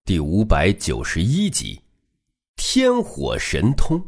第591集，天火神通。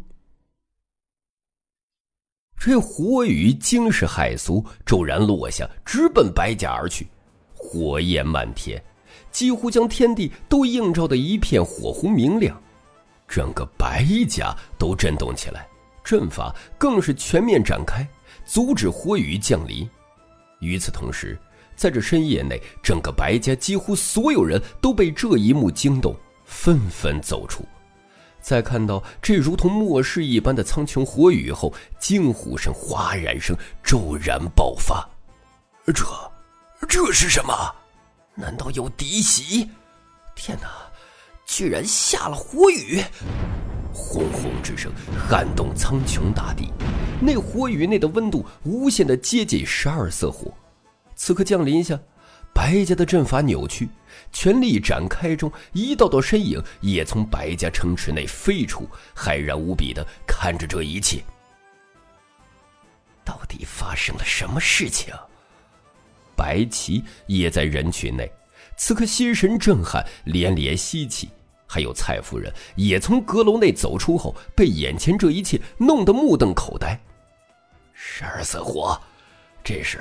这火雨惊世骇俗，骤然落下，直奔白家而去，火焰漫天，几乎将天地都映照得一片火红明亮，整个白家都震动起来，阵法更是全面展开，阻止火雨降临。与此同时，在这深夜内，整个白家几乎所有人都被这一幕惊动，纷纷走出。在看到这如同末世一般的苍穹火雨后，惊呼声、哗然声骤然爆发。这是什么？难道有敌袭？天哪，居然下了火雨！轰轰之声撼动苍穹大地，那火雨内的温度无限的接近12色火。此刻降临下，白家的阵法扭曲，全力展开中，一道道身影也从白家城池内飞出，骇然无比地看着这一切。到底发生了什么事情？白旗也在人群内，此刻心神震撼，连连吸气。还有蔡夫人也从阁楼内走出后，被眼前这一切弄得目瞪口呆。12色火，这是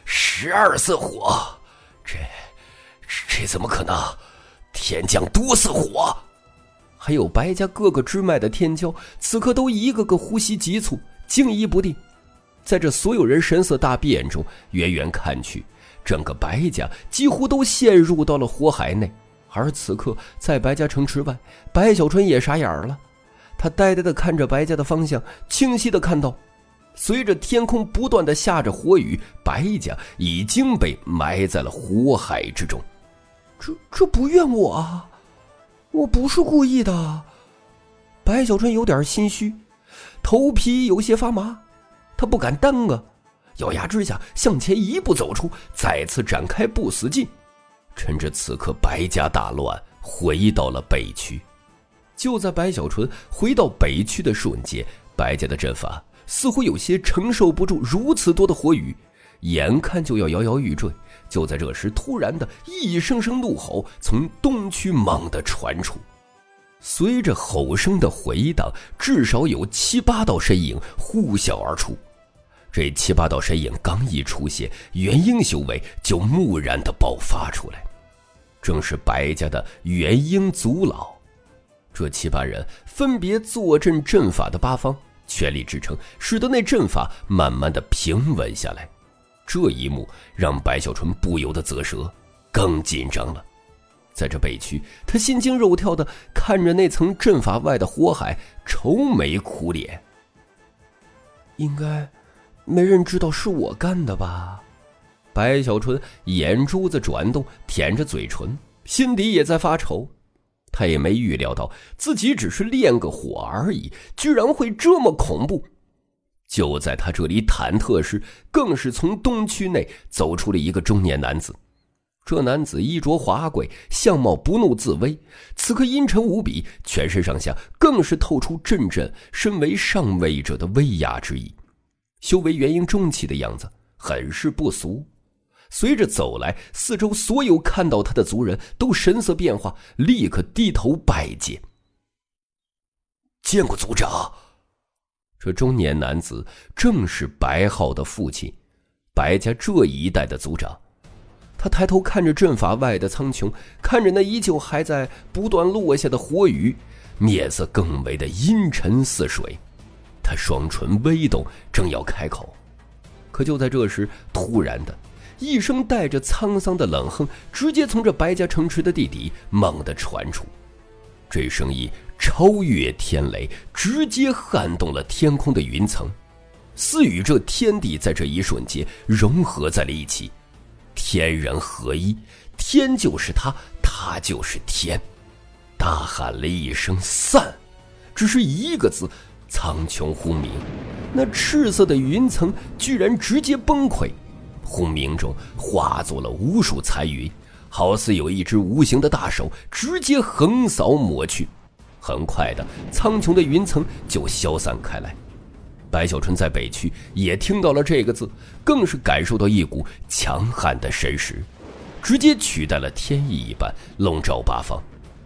12色火，这怎么可能？天降多色火！还有白家各个支脉的天骄，此刻都一个个呼吸急促，惊疑不定。在这所有人神色大变中，远远看去，整个白家几乎都陷入到了火海内。而此刻在白家城池外，白小春也傻眼了，他呆呆地看着白家的方向，清晰地看到随着天空不断地下着火雨，白家已经被埋在了火海之中。这不怨我啊，我不是故意的。白小春有点心虚，头皮有些发麻，他不敢耽搁，咬牙之下向前一步走出，再次展开不死劲。趁着此刻白家大乱，回到了北区。就在白小纯回到北区的瞬间，白家的阵法似乎有些承受不住如此多的火雨，眼看就要摇摇欲坠。就在这时，突然的一声声怒吼从东区猛地传出，随着吼声的回荡，至少有7、8道身影呼啸而出。这7、8道身影刚一出现，元婴修为就蓦然地爆发出来，正是白家的元婴族老。这7、8人分别坐镇阵法的8方，全力支撑，使得那阵法慢慢地平稳下来。这一幕让白小纯不由得啧舌，更紧张了。在这北区，他心惊肉跳地看着那层阵法外的火海，愁眉苦脸。应该没人知道是我干的吧？白小纯眼珠子转动，舔着嘴唇，心底也在发愁。他也没预料到自己只是练个火而已，居然会这么恐怖。就在他这里忐忑时，更是从东区内走出了一个中年男子。这男子衣着华贵，相貌不怒自威，此刻阴沉无比，全身上下更是透出阵阵身为上位者的威压之意。修为元婴中期的样子，很是不俗。随着走来，四周所有看到他的族人都神色变化，立刻低头拜见。见过族长。这中年男子正是白浩的父亲，白家这一代的族长。他抬头看着阵法外的苍穹，看着那依旧还在不断落下的火雨，面色更为的阴沉似水。他双唇微动，正要开口，可就在这时，突然的一声带着沧桑的冷哼，直接从这白家城池的地底猛地传出。这声音超越天雷，直接撼动了天空的云层，似与这天地在这一瞬间融合在了一起，天人合一，天就是他，他就是天。大喊了一声散，只是一个字，苍穹轰鸣，那赤色的云层居然直接崩溃，轰鸣中化作了无数残云，好似有一只无形的大手直接横扫抹去。很快的，苍穹的云层就消散开来。白小春在北区也听到了这个字，更是感受到一股强悍的神识，直接取代了天意一般，笼罩八方。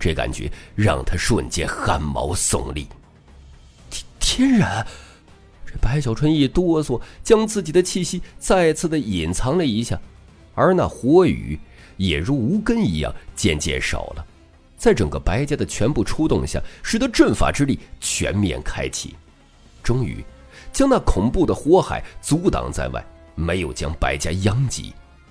这感觉让他瞬间汗毛耸立。 天然！ 这白小春一哆嗦，将自己的气息再次的隐藏了一下，而那火雨也如无根一样渐渐少了。在整个白家的全部出动下，使得阵法之力全面开启，终于将那恐怖的火海阻挡在外，没有将白家殃及。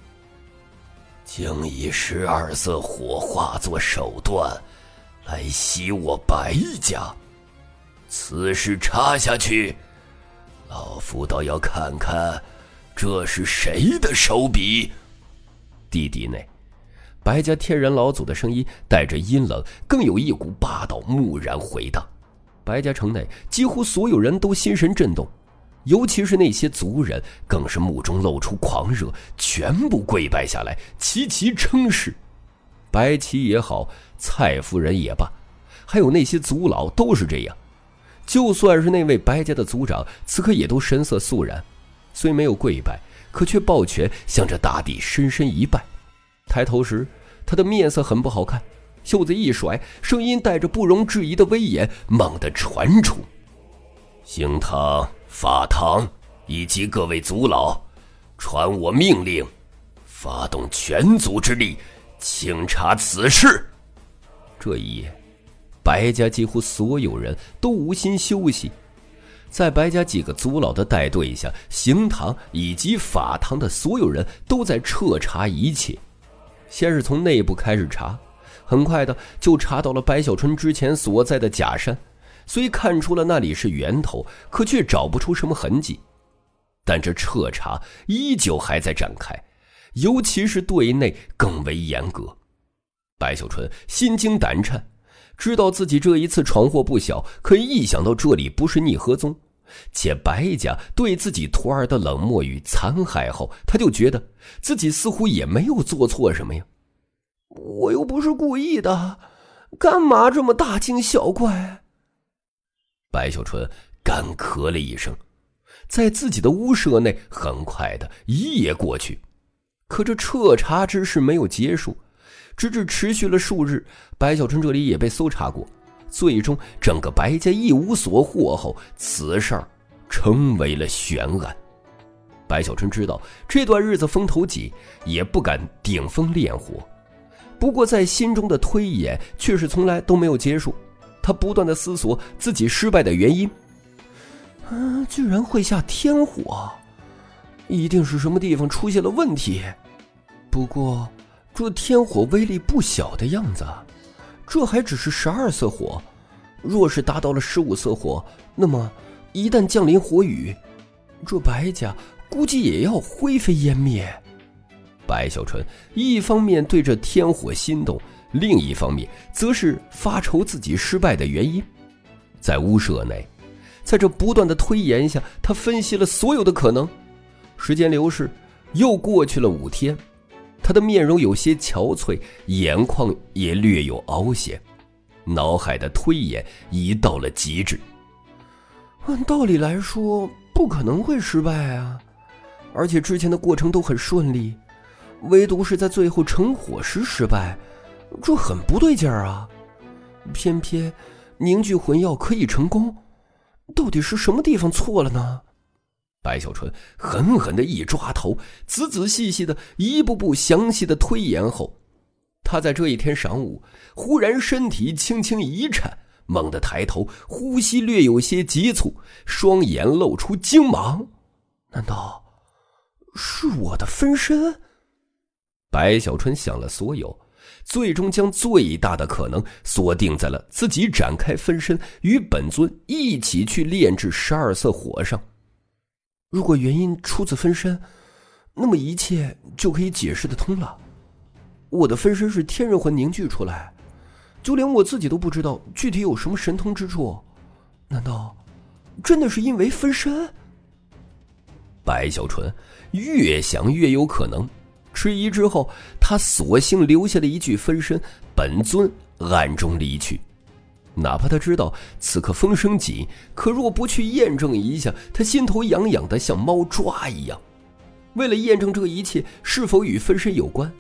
竟以12色火化作手段来袭我白家，此事插下去，老夫倒要看看这是谁的手笔。地底内，白家天然老祖的声音带着阴冷，更有一股霸道蓦然回荡。白家城内几乎所有人都心神震动，尤其是那些族人，更是目中露出狂热，全部跪拜下来，齐齐称是。白旗也好，蔡夫人也罢，还有那些族老都是这样。就算是那位白家的族长，此刻也都神色肃然，虽没有跪拜，可却抱拳向着大地深深一拜。抬头时，他的面色很不好看，袖子一甩，声音带着不容置疑的威严猛地传出：兴堂、法堂以及各位族老，传我命令，发动全族之力，清查此事。这一夜，白家几乎所有人都无心休息，在白家几个族老的带队下，刑堂以及法堂的所有人都在彻查一切。先是从内部开始查，很快的就查到了白小春之前所在的假山，虽看出了那里是源头，可却找不出什么痕迹。但这彻查依旧还在展开，尤其是对内更为严格。白小春心惊胆颤，知道自己这一次闯祸不小，可一想到这里不是逆河宗，且白家对自己徒儿的冷漠与残害后，他就觉得自己似乎也没有做错什么呀。 我又不是故意的，干嘛这么大惊小怪？ 白小春干咳了一声，在自己的屋舍内很快的一夜过去，可这彻查之事没有结束，直至持续了数日，白小春这里也被搜查过，最终整个白家一无所获后，此事儿成为了悬案。白小春知道这段日子风头紧，也不敢顶风烈火，不过在心中的推演却是从来都没有结束。他不断的思索自己失败的原因。 居然会下天火，一定是什么地方出现了问题。不过这天火威力不小的样子，这还只是12色火，若是达到了15色火，那么一旦降临火雨，这白家估计也要灰飞烟灭。 白小春一方面对这天火心动，另一方面则是发愁自己失败的原因。在屋舍内，在这不断的推演下，他分析了所有的可能。时间流逝，又过去了5天，他的面容有些憔悴，眼眶也略有凹陷，脑海的推演已到了极致。 按道理来说不可能会失败啊，而且之前的过程都很顺利，唯独是在最后成火时失败，这很不对劲儿啊。偏偏凝聚魂药可以成功，到底是什么地方错了呢？ 白小春狠狠地一抓头，仔仔细细的一步步详细的推演后，他在这一天晌午忽然身体轻轻一颤，猛地抬头，呼吸略有些急促，双眼露出惊芒。 难道是我的分身？ 白小春想了所有，最终将最大的可能锁定在了自己展开分身与本尊一起去炼制12色火上。 如果原因出自分身，那么一切就可以解释得通了。我的分身是天人魂凝聚出来，就连我自己都不知道具体有什么神通之处，难道真的是因为分身？ 白小春越想越有可能，迟疑之后，他索性留下了一句分身，本尊暗中离去。哪怕他知道此刻风声紧，可若不去验证一下，他心头痒痒的像猫抓一样。为了验证这一切是否与分身有关，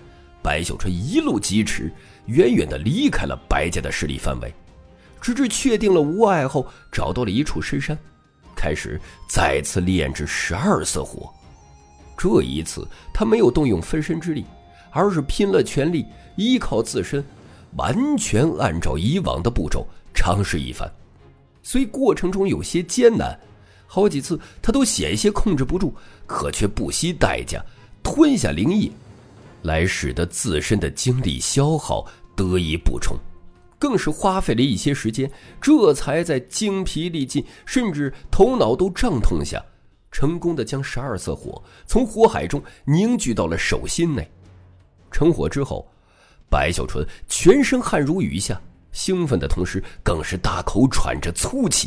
白小春一路疾驰，远远地离开了白家的势力范围，直至确定了无碍后，找到了一处深山，开始再次炼制12色火。这一次他没有动用分身之力，而是拼了全力，依靠自身，完全按照以往的步骤尝试一番。虽过程中有些艰难，好几次他都险些控制不住，可却不惜代价吞下灵液，来使得自身的精力消耗得以补充，更是花费了一些时间，这才在精疲力尽甚至头脑都胀痛下，成功的将12色火从火海中凝聚到了手心内。成火之后，白小纯全身汗如雨下，兴奋的同时更是大口喘着粗气。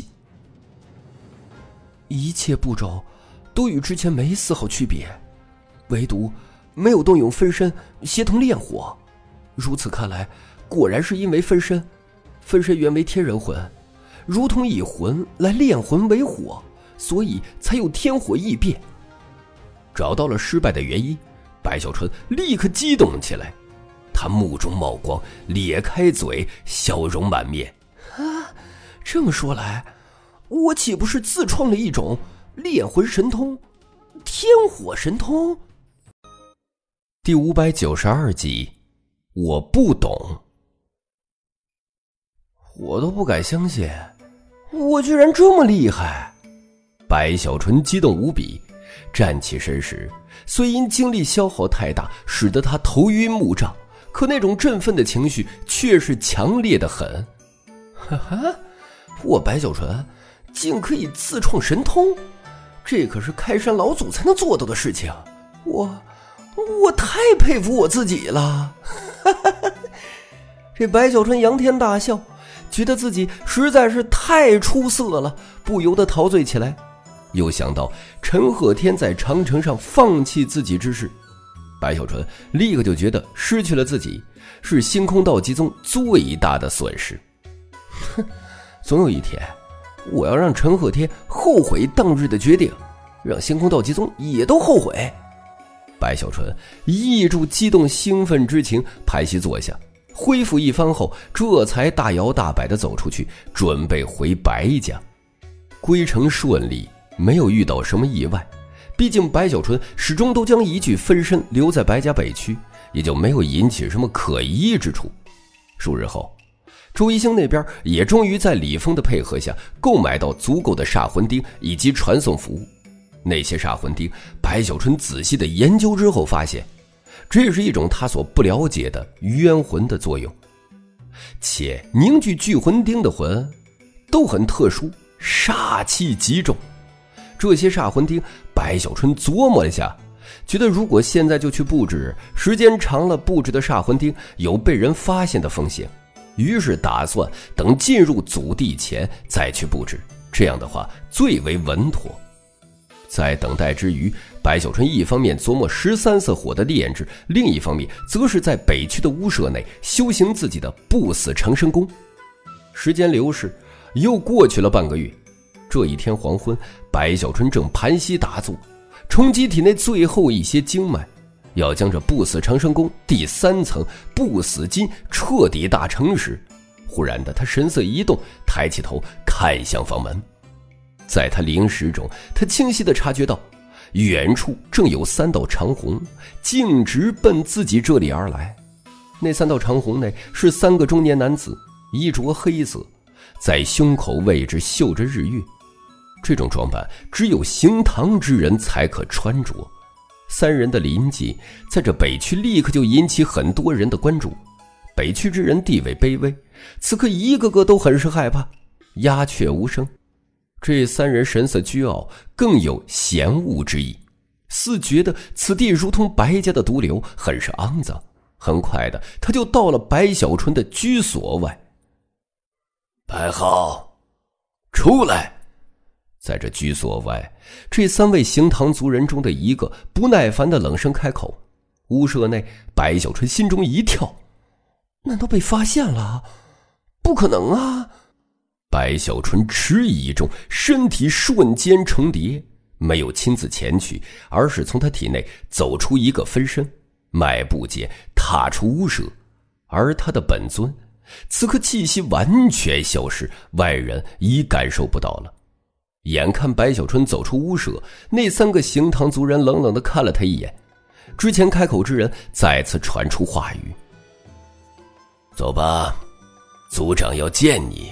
一切步骤都与之前没丝毫区别，唯独没有动用分身协同炼火。如此看来，果然是因为分身原为天人魂，如同以魂来炼魂为火，所以才有天火异变。 找到了失败的原因，白小春立刻激动起来，他目中冒光，咧开嘴，笑容满面。 这么说来，我岂不是自创了一种炼魂神通——天火神通？ 第592集，我不懂。 我都不敢相信，我居然这么厉害！ 白小纯激动无比，站起身时，虽因精力消耗太大，使得他头晕目胀，可那种振奋的情绪却是强烈的很。 哈哈，我白小纯竟可以自创神通，这可是开山老祖才能做到的事情，我太佩服我自己了。这白小纯仰天大笑，觉得自己实在是太出色了，不由得陶醉起来。 又想到陈鹤天在长城上放弃自己之事，白小纯立刻就觉得失去了自己是星空道集宗最大的损失。 总有一天我要让陈鹤天后悔当日的决定，让星空道集宗也都后悔。 白小纯抑住激动兴奋之情，盘膝坐下，恢复一番后，这才大摇大摆地走出去，准备回白家。归程顺利，没有遇到什么意外，毕竟白小纯始终都将一具分身留在白家北区，也就没有引起什么可疑之处。数日后，周一星那边也终于在李峰的配合下购买到足够的煞魂钉以及传送服务。那些煞魂钉，白小纯仔细的研究之后发现，这是一种他所不了解的冤魂的作用，且凝聚聚魂钉的魂都很特殊，煞气极重。这些煞魂钉，白小春琢磨了下，觉得如果现在就去布置，时间长了布置的煞魂钉有被人发现的风险，于是打算等进入祖地前再去布置，这样的话最为稳妥。在等待之余，白小春一方面琢磨13色火的炼制，另一方面则是在北区的屋舍内修行自己的不死长生功。时间流逝，又过去了半个月。这一天黄昏，白小春正盘膝打坐，冲击体内最后一些经脉，要将这不死长生功第3层不死金彻底大成时，忽然的他神色一动，抬起头看向房门。在他灵识中，他清晰地察觉到远处正有3道长虹径直奔自己这里而来。那3道长虹内是3个中年男子，衣着黑色，在胸口位置绣着日月。这种装扮只有行堂之人才可穿着。3人的临近，在这北区立刻就引起很多人的关注。北区之人地位卑微，此刻一个个都很是害怕，鸦雀无声。这3人神色倨傲，更有嫌恶之意，似觉得此地如同白家的毒瘤，很是肮脏。很快的，他就到了白小春的居所外。 白浩，出来！ 在这居所外，这3位行堂族人中的一个不耐烦的冷声开口。屋舍内，白小春心中一跳， 难道被发现了？不可能啊！ 白小春迟疑中，身体瞬间重叠，没有亲自前去，而是从他体内走出一个分身， 迈步间踏出屋舍，而他的本尊此刻气息完全消失，外人已感受不到了。眼看白小春走出屋舍，那3个行堂族人冷冷地看了他一眼，之前开口之人再次传出话语： 走吧，族长要见你。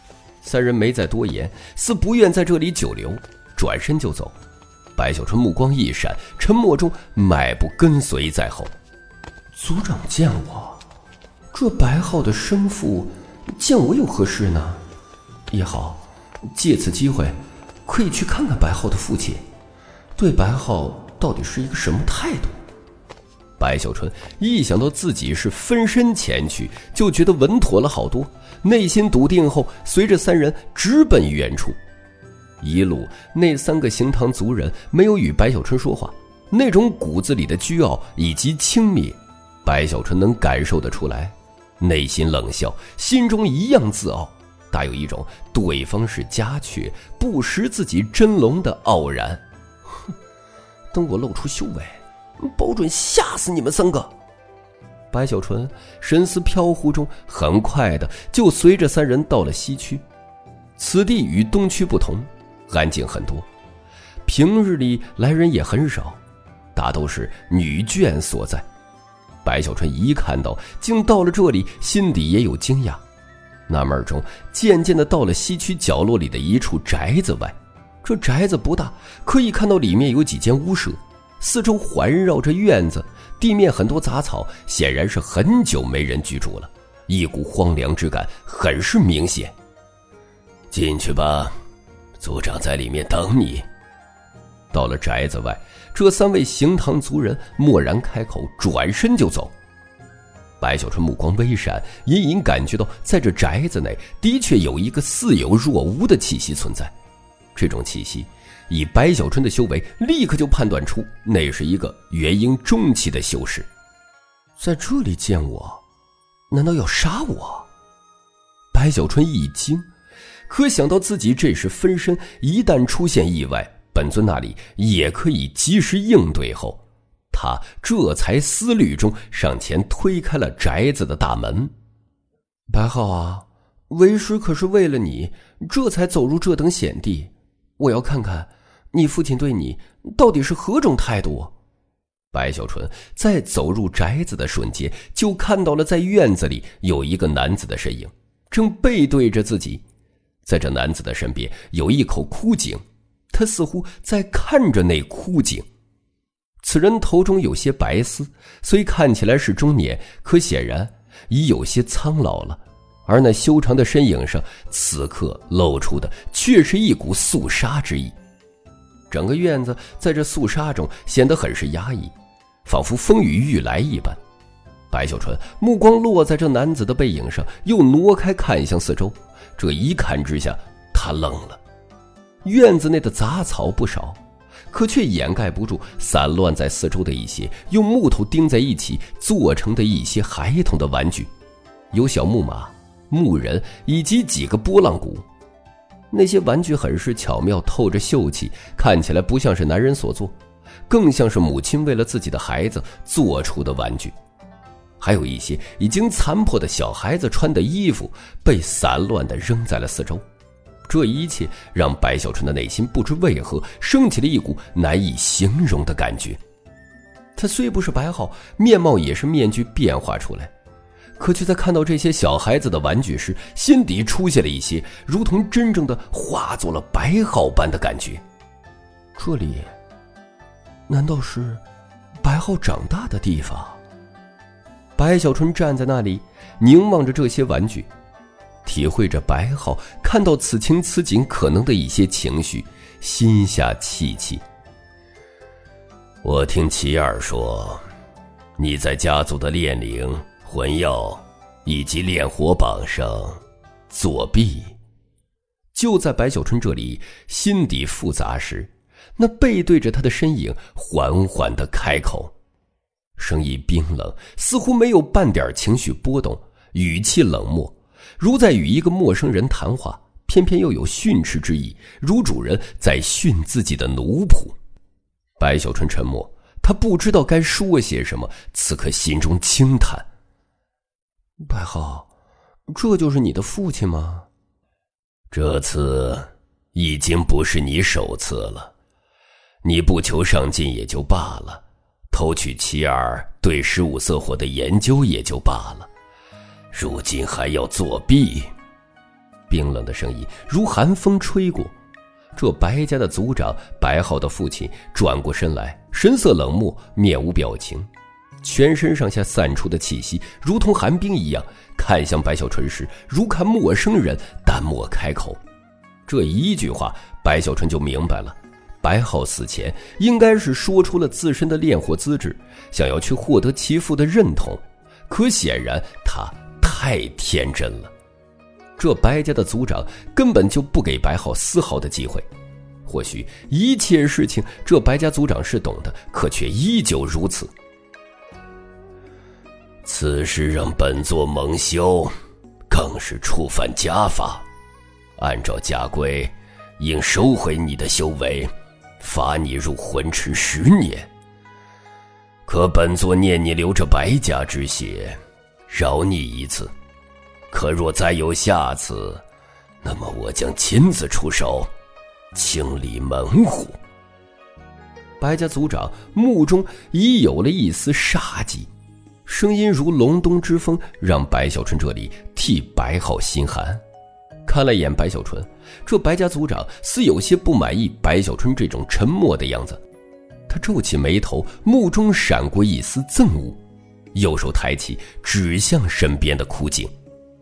3人没再多言，似不愿在这里久留，转身就走。白小春目光一闪，沉默中迈步跟随在后。 族长见我，这白浩的生父见我有何事呢？也好，借此机会可以去看看白浩的父亲，对白浩到底是一个什么态度。 白小春一想到自己是分身前去，就觉得稳妥了好多，内心笃定后，随着3人直奔远处。一路那3个行堂族人没有与白小春说话，那种骨子里的倨傲以及轻蔑，白小春能感受得出来，内心冷笑，心中一样自傲，大有一种对方是家雀不识自己真龙的傲然。 哼，等我露出修为，保准吓死你们3个。 白小春神思飘忽中，很快的就随着3人到了西区。此地与东区不同，安静很多，平日里来人也很少，大都是女眷所在。白小春一看到竟到了这里，心底也有惊讶，纳闷中渐渐的到了西区角落里的一处宅子外。这宅子不大，可以看到里面有几间屋舍，四周环绕着院子，地面很多杂草，显然是很久没人居住了，一股荒凉之感很是明显。 进去吧，族长在里面等你。 到了宅子外，这3位行堂族人蓦然开口，转身就走。白小春目光微闪，隐隐感觉到在这宅子内的确有一个似有若无的气息存在。这种气息以白小春的修为立刻就判断出，那是一个元婴中期的修士。 在这里见我，难道要杀我？ 白小春一惊，可想到自己这时分身，一旦出现意外，本尊那里也可以及时应对后，他这才思虑中上前推开了宅子的大门。 白浩啊，为师可是为了你这才走入这等险地，我要看看你父亲对你到底是何种态度。 白小春在走入宅子的瞬间，就看到了在院子里有一个男子的身影，正背对着自己。在这男子的身边有一口枯井，他似乎在看着那枯井。此人头中有些白丝，虽看起来是中年，可显然已有些苍老了，而那修长的身影上此刻露出的却是一股肃杀之意。整个院子在这肃杀中显得很是压抑，仿佛风雨欲来一般。白小春目光落在这男子的背影上，又挪开看向四周，这一看之下他愣了。院子内的杂草不少，可却掩盖不住散乱在四周的一些用木头钉在一起做成的一些孩童的玩具，有小木马、木人以及几个拨浪鼓。那些玩具很是巧妙，透着秀气，看起来不像是男人所做，更像是母亲为了自己的孩子做出的玩具。还有一些已经残破的小孩子穿的衣服被散乱地扔在了四周。这一切让白小春的内心不知为何升起了一股难以形容的感觉。他虽不是白浩，面貌也是面具变化出来，可却在看到这些小孩子的玩具时，心底出现了一些如同真正的化作了白浩般的感觉。 这里难道是白浩长大的地方？ 白小春站在那里凝望着这些玩具，体会着白浩看到此情此景可能的一些情绪，心下戚戚。 我听齐二说，你在家族的炼灵、魂药以及炼火榜上作弊。 就在白小春这里心底复杂时，那背对着他的身影缓缓地开口，声音冰冷，似乎没有半点情绪波动，语气冷漠，如在与一个陌生人谈话，偏偏又有训斥之意，如主人在训自己的奴仆。白小春沉默， 他不知道该说些什么，此刻心中轻叹。 白浩，这就是你的父亲吗？ 这次已经不是你首次了，你不求上进也就罢了，偷取其二对15色火的研究也就罢了，如今还要作弊。 冰冷的声音如寒风吹过，这白家的族长白浩的父亲转过身来，神色冷漠，面无表情，全身上下散出的气息如同寒冰一样，看向白小纯时如看陌生人，但莫开口。这一句话，白小纯就明白了，白浩死前应该是说出了自身的炼火资质，想要去获得其父的认同，可显然他太天真了。这白家的族长根本就不给白浩丝毫的机会。或许一切事情这白家族长是懂的，可却依旧如此。 此事让本座蒙羞，更是触犯家法。按照家规，应收回你的修为，罚你入魂池10年。可本座念你流着白家之血，饶你一次。可若再有下次，那么我将亲自出手，清理门户。 白家族长目中已有了一丝杀机，声音如隆冬之风，让白小纯这里替白浩心寒。看了眼白小纯，这白家族长似有些不满意白小纯这种沉默的样子，他皱起眉头，目中闪过一丝憎恶，右手抬起指向身边的枯井。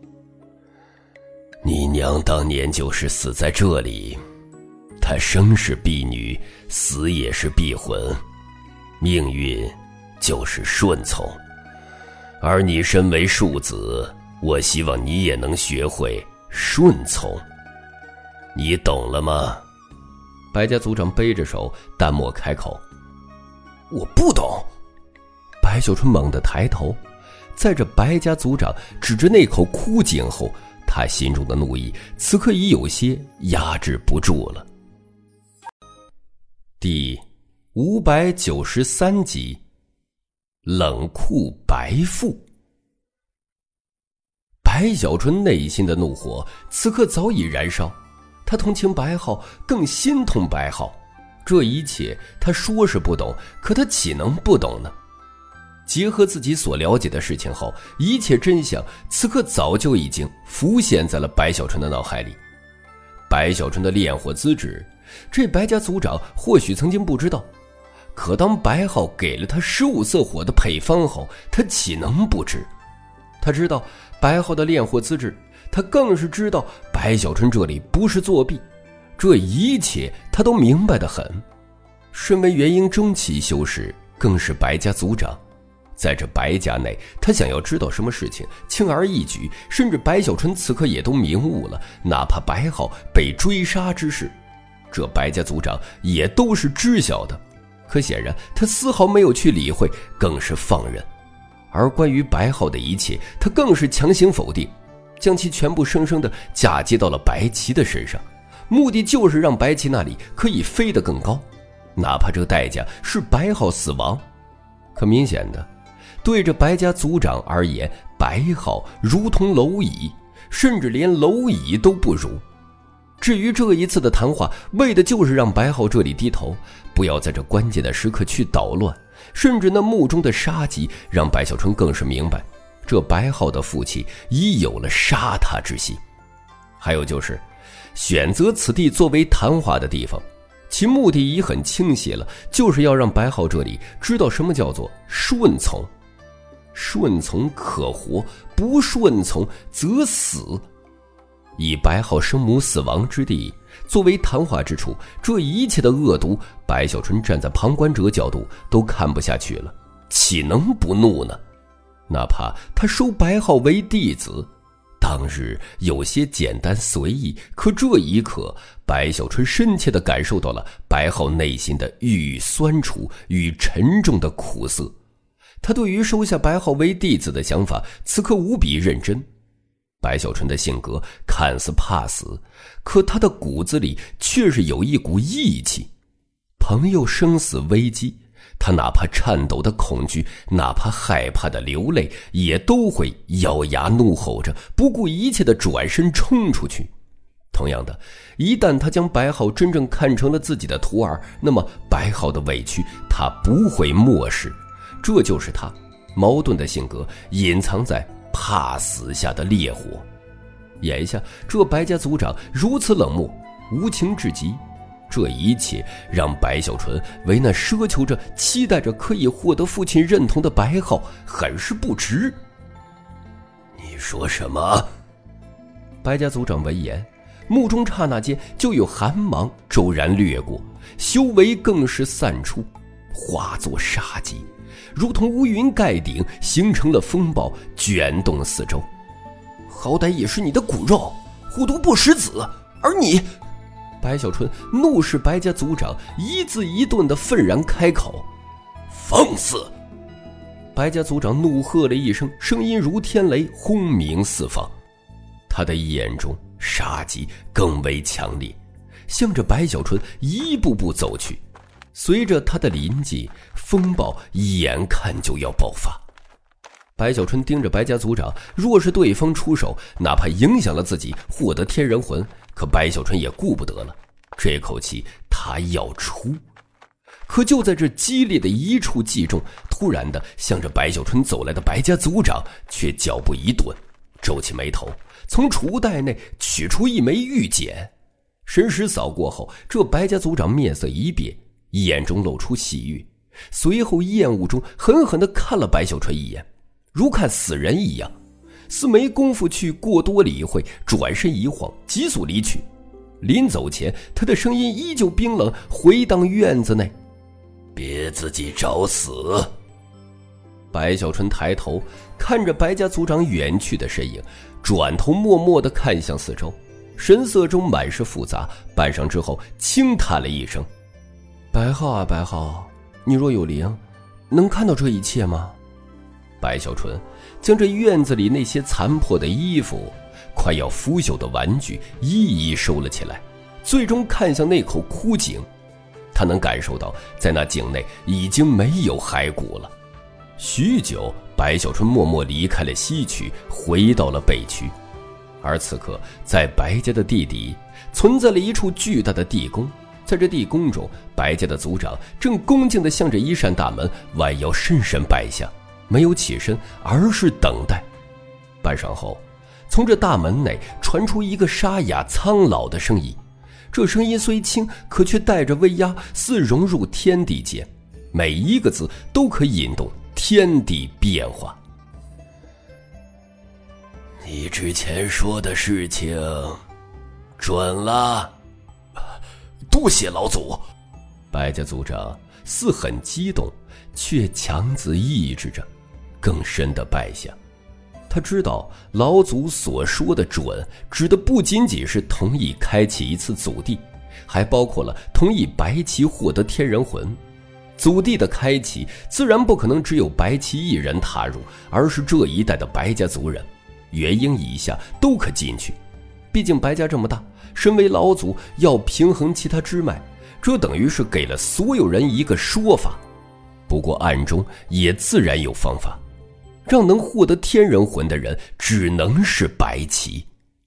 你娘当年就是死在这里，她生是婢女，死也是婢魂，命运就是顺从。而你身为庶子，我希望你也能学会顺从。你懂了吗？ 白家族长背着手，淡漠开口。 我不懂。 白小春猛地抬头，在这白家族长指着那口枯井后，他心中的怒意此刻已有些压制不住了。第593集，冷酷白富。白小纯内心的怒火此刻早已燃烧，他同情白浩，更心痛白浩。这一切他说是不懂，可他岂能不懂呢？结合自己所了解的事情后，一切真相此刻早就已经浮现在了白小纯的脑海里。白小纯的炼火资质，这白家族长或许曾经不知道，可当白浩给了他15色火的配方后，他岂能不知？他知道白浩的炼火资质，他更是知道白小纯这里不是作弊，这一切他都明白得很。身为元婴中期修士，更是白家族长，在这白家内，他想要知道什么事情轻而易举，甚至白小纯此刻也都明悟了，哪怕白浩被追杀之事，这白家族长也都是知晓的。可显然他丝毫没有去理会，更是放任。而关于白浩的一切，他更是强行否定，将其全部生生地嫁接到了白棋的身上，目的就是让白棋那里可以飞得更高，哪怕这代价是白浩死亡。可明显的，对着白家族长而言，白浩如同蝼蚁，甚至连蝼蚁都不如。至于这一次的谈话，为的就是让白浩这里低头，不要在这关键的时刻去捣乱，甚至那目中的杀机让白小春更是明白，这白浩的父亲已有了杀他之心。还有就是选择此地作为谈话的地方，其目的已很清晰了，就是要让白浩这里知道什么叫做顺从。顺从可活，不顺从则死。以白浩生母死亡之地作为谈话之处，这一切的恶毒，白小春站在旁观者角度都看不下去了，岂能不怒呢？哪怕他收白浩为弟子，当日有些简单随意，可这一刻，白小春深切地感受到了白浩内心的郁郁酸楚与沉重的苦涩。他对于收下白浩为弟子的想法，此刻无比认真。白小春的性格看似怕死，可他的骨子里却是有一股义气。朋友生死危机， 他哪怕颤抖的恐惧，哪怕害怕的流泪，也都会咬牙怒吼着，不顾一切的转身冲出去。同样的，一旦他将白浩真正看成了自己的徒儿，那么白浩的委屈他不会漠视，这就是他矛盾的性格隐藏在怕死下的烈火。眼下这白家族长如此冷漠无情至极，这一切让白小纯为那奢求着期待着可以获得父亲认同的白浩很是不值。 你说什么？ 白家族长闻言，目中刹那间就有寒芒骤然掠过，修为更是散出，化作杀机，如同乌云盖顶，形成了风暴，卷动四周。好歹也是你的骨肉，虎毒不食子，而你……白小纯怒视白家族长，一字一顿地愤然开口：“ 放肆！” 白家族长怒喝了一声，声音如天雷，轰鸣四方。他的眼中杀机更为强烈，向着白小纯一步步走去。随着他的临近，风暴眼看就要爆发。白小春盯着白家族长，若是对方出手，哪怕影响了自己获得天人魂，可白小春也顾不得了。这口气他要出。可就在这激烈的一触即中，突然的向着白小春走来的白家族长却脚步一顿，皱起眉头，从储物袋内取出一枚玉简。神识扫过后，这白家族长面色一变，眼中露出喜悦，随后厌恶中狠狠地看了白小春一眼，如看死人一样，似没工夫去过多理会，转身一晃，急速离去。临走前，他的声音依旧冰冷，回荡院子内：“ 别自己找死！” 白小春抬头看着白家族长远去的身影，转头默默地看向四周，神色中满是复杂，半晌之后轻叹了一声：“白浩啊白浩，你若有灵，能看到这一切吗？”白小纯将这院子里那些残破的衣服、快要腐朽的玩具一一收了起来，最终看向那口枯井。他能感受到在那井内已经没有骸骨了。许久，白小春默默离开了西区，回到了北区。而此刻在白家的地底存在了一处巨大的地宫，在这地宫中，白家的族长正恭敬地向着一扇大门弯腰深深拜下，没有起身，而是等待。半晌后，从这大门内传出一个沙哑苍老的声音，这声音虽轻，可却带着威压，似融入天地间，每一个字都可引动天地变化。 你之前说的事情准了， 多谢老祖。白家族长似很激动，却强自抑制着，更深的拜下。他知道老祖所说的准，指的不仅仅是同意开启一次祖地，还包括了同意白旗获得天人魂。祖地的开启自然不可能只有白旗一人踏入，而是这一代的白家族人，元婴以下都可进去。毕竟白家这么大，身为老祖要平衡其他支脉，这等于是给了所有人一个说法。不过暗中也自然有方法，让能获得天人魂的人只能是白旗。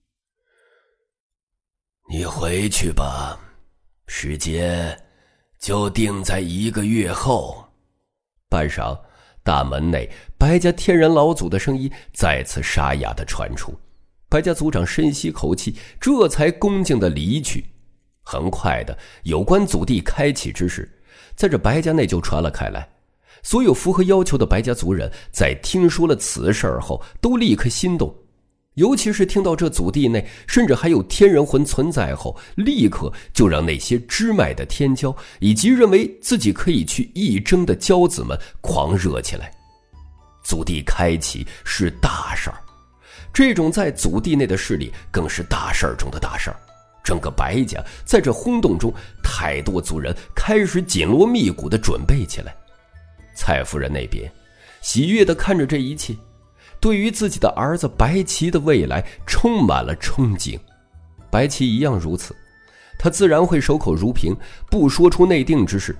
你回去吧，时间就定在1个月后。 半晌，大门内白家天人老祖的声音再次沙哑地传出。白家族长深吸口气，这才恭敬地离去。很快的，有关祖地开启之事在这白家内就传了开来。所有符合要求的白家族人在听说了此事后都立刻心动，尤其是听到这祖地内甚至还有天人魂存在后，立刻就让那些支脉的天骄以及认为自己可以去一争的骄子们狂热起来。祖地开启是大事儿，这种在祖地内的势力更是大事儿中的大事儿。整个白家在这轰动中，太多族人开始紧锣密鼓地准备起来。蔡夫人那边喜悦地看着这一切，对于自己的儿子白旗的未来充满了憧憬。白旗一样如此，他自然会守口如瓶，不说出内定之事。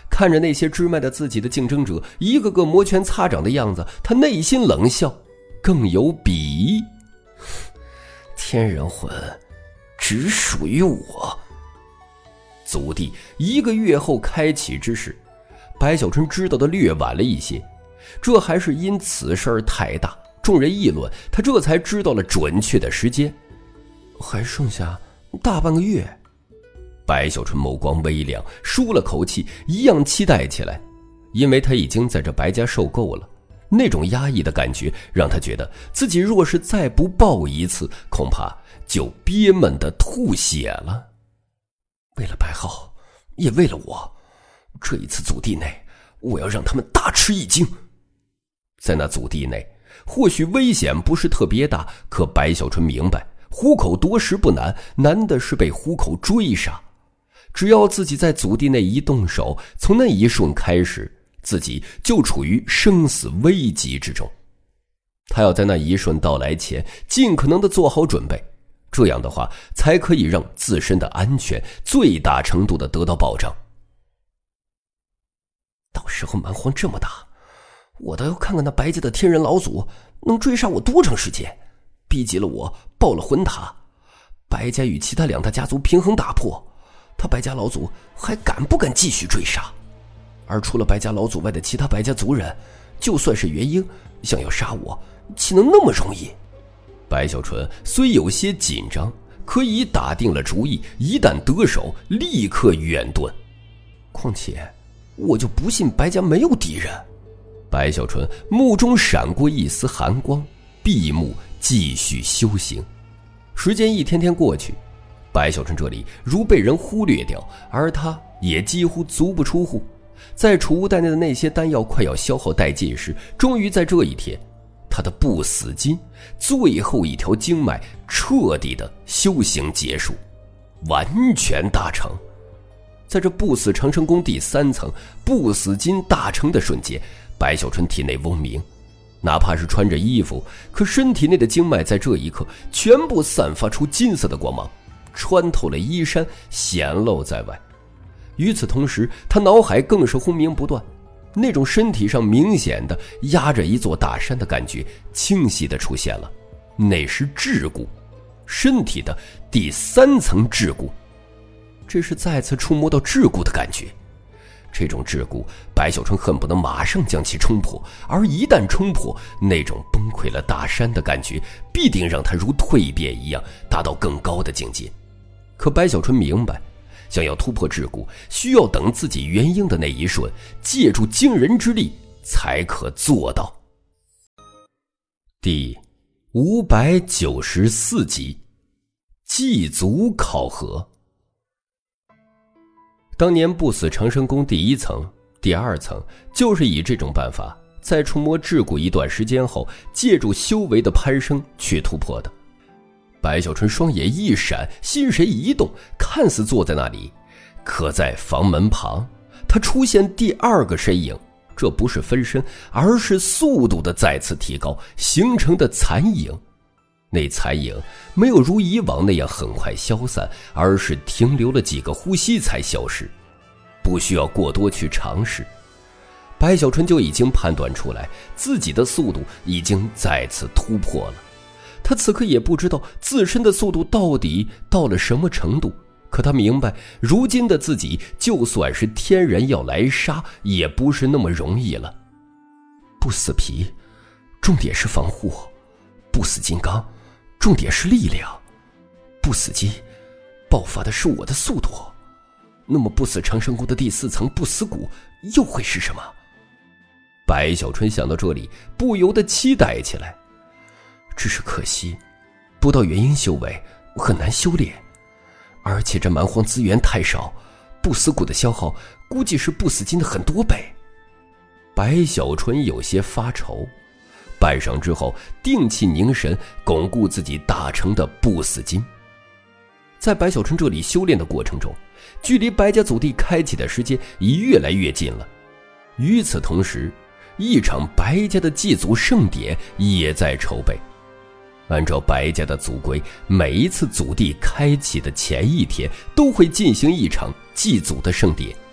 看着那些支脉的自己的竞争者一个个摩拳擦掌的样子，他内心冷笑，更有鄙夷。天人魂只属于我。祖地1个月后开启之时，白小春知道的略晚了一些，这还是因此事儿太大，众人议论，他这才知道了准确的时间，还剩下大半个月。白小春眸光微亮，舒了口气，一样期待起来，因为他已经在这白家受够了，那种压抑的感觉让他觉得自己若是再不报一次，恐怕就憋闷的吐血了。为了白浩，也为了我，这一次祖地内，我要让他们大吃一惊。在那祖地内，或许危险不是特别大，可白小春明白，虎口夺食不难，难的是被虎口追杀。只要自己在祖地内一动手，从那一瞬开始，自己就处于生死危机之中。他要在那一瞬到来前尽可能的做好准备，这样的话才可以让自身的安全最大程度的得到保障。到时候蛮荒这么大，我倒要看看那白家的天人老祖能追杀我多长时间，逼急了我爆了魂塔，白家与其他2大家族平衡打破，他白家老祖还敢不敢继续追杀？而除了白家老祖外的其他白家族人，就算是元婴想要杀我，岂能那么容易？白小春虽有些紧张，可已打定了主意，一旦得手，立刻远遁。况且我就不信白家没有敌人。白小春目中闪过一丝寒光，闭目继续修行。时间一天天过去，白小春这里如被人忽略掉，而他也几乎足不出户。在储物袋内的那些丹药快要消耗殆尽时，终于在这一天，他的不死金最后一条经脉彻底的修行结束，完全大成。在这不死长生宫第3层不死金大成的瞬间，白小春体内嗡鸣，哪怕是穿着衣服，可身体内的经脉在这一刻全部散发出金色的光芒，穿透了衣衫，显露在外。与此同时，他脑海更是轰鸣不断，那种身体上明显的压着一座大山的感觉清晰的出现了，那是桎梏，身体的第3层桎梏。这是再次触摸到桎梏的感觉，这种桎梏白小春恨不得马上将其冲破，而一旦冲破，那种崩溃了大山的感觉必定让他如蜕变一样达到更高的境界。可白小春明白，想要突破桎梏，需要等自己元婴的那一瞬，借助惊人之力才可做到。第594集，祭祖考核。当年不死长生宫第1层、第2层就是以这种办法，在触摸桎梏一段时间后，借助修为的攀升去突破的。白小春双眼一闪，心神一动，看似坐在那里，可在房门旁，他出现第2个身影，这不是分身，而是速度的再次提高形成的残影。那残影没有如以往那样很快消散，而是停留了几个呼吸才消失，不需要过多去尝试。白小春就已经判断出来，自己的速度已经再次突破了。他此刻也不知道自身的速度到底到了什么程度，可他明白，如今的自己就算是天人要来杀，也不是那么容易了。不死皮，重点是防护；不死金刚，重点是力量；不死鸡，爆发的是我的速度。那么不死长生宫的第4层不死谷又会是什么？白小春想到这里，不由得期待起来。只是可惜，不到元婴修为很难修炼，而且这蛮荒资源太少，不死谷的消耗估计是不死金的很多倍。白小春有些发愁，半晌之后，定气凝神，巩固自己大成的不死金。在白小春这里修炼的过程中，距离白家祖地开启的时间已越来越近了。与此同时，一场白家的祭祖盛典也在筹备。按照白家的祖规，每一次祖地开启的前一天都会进行一场祭祖的盛典，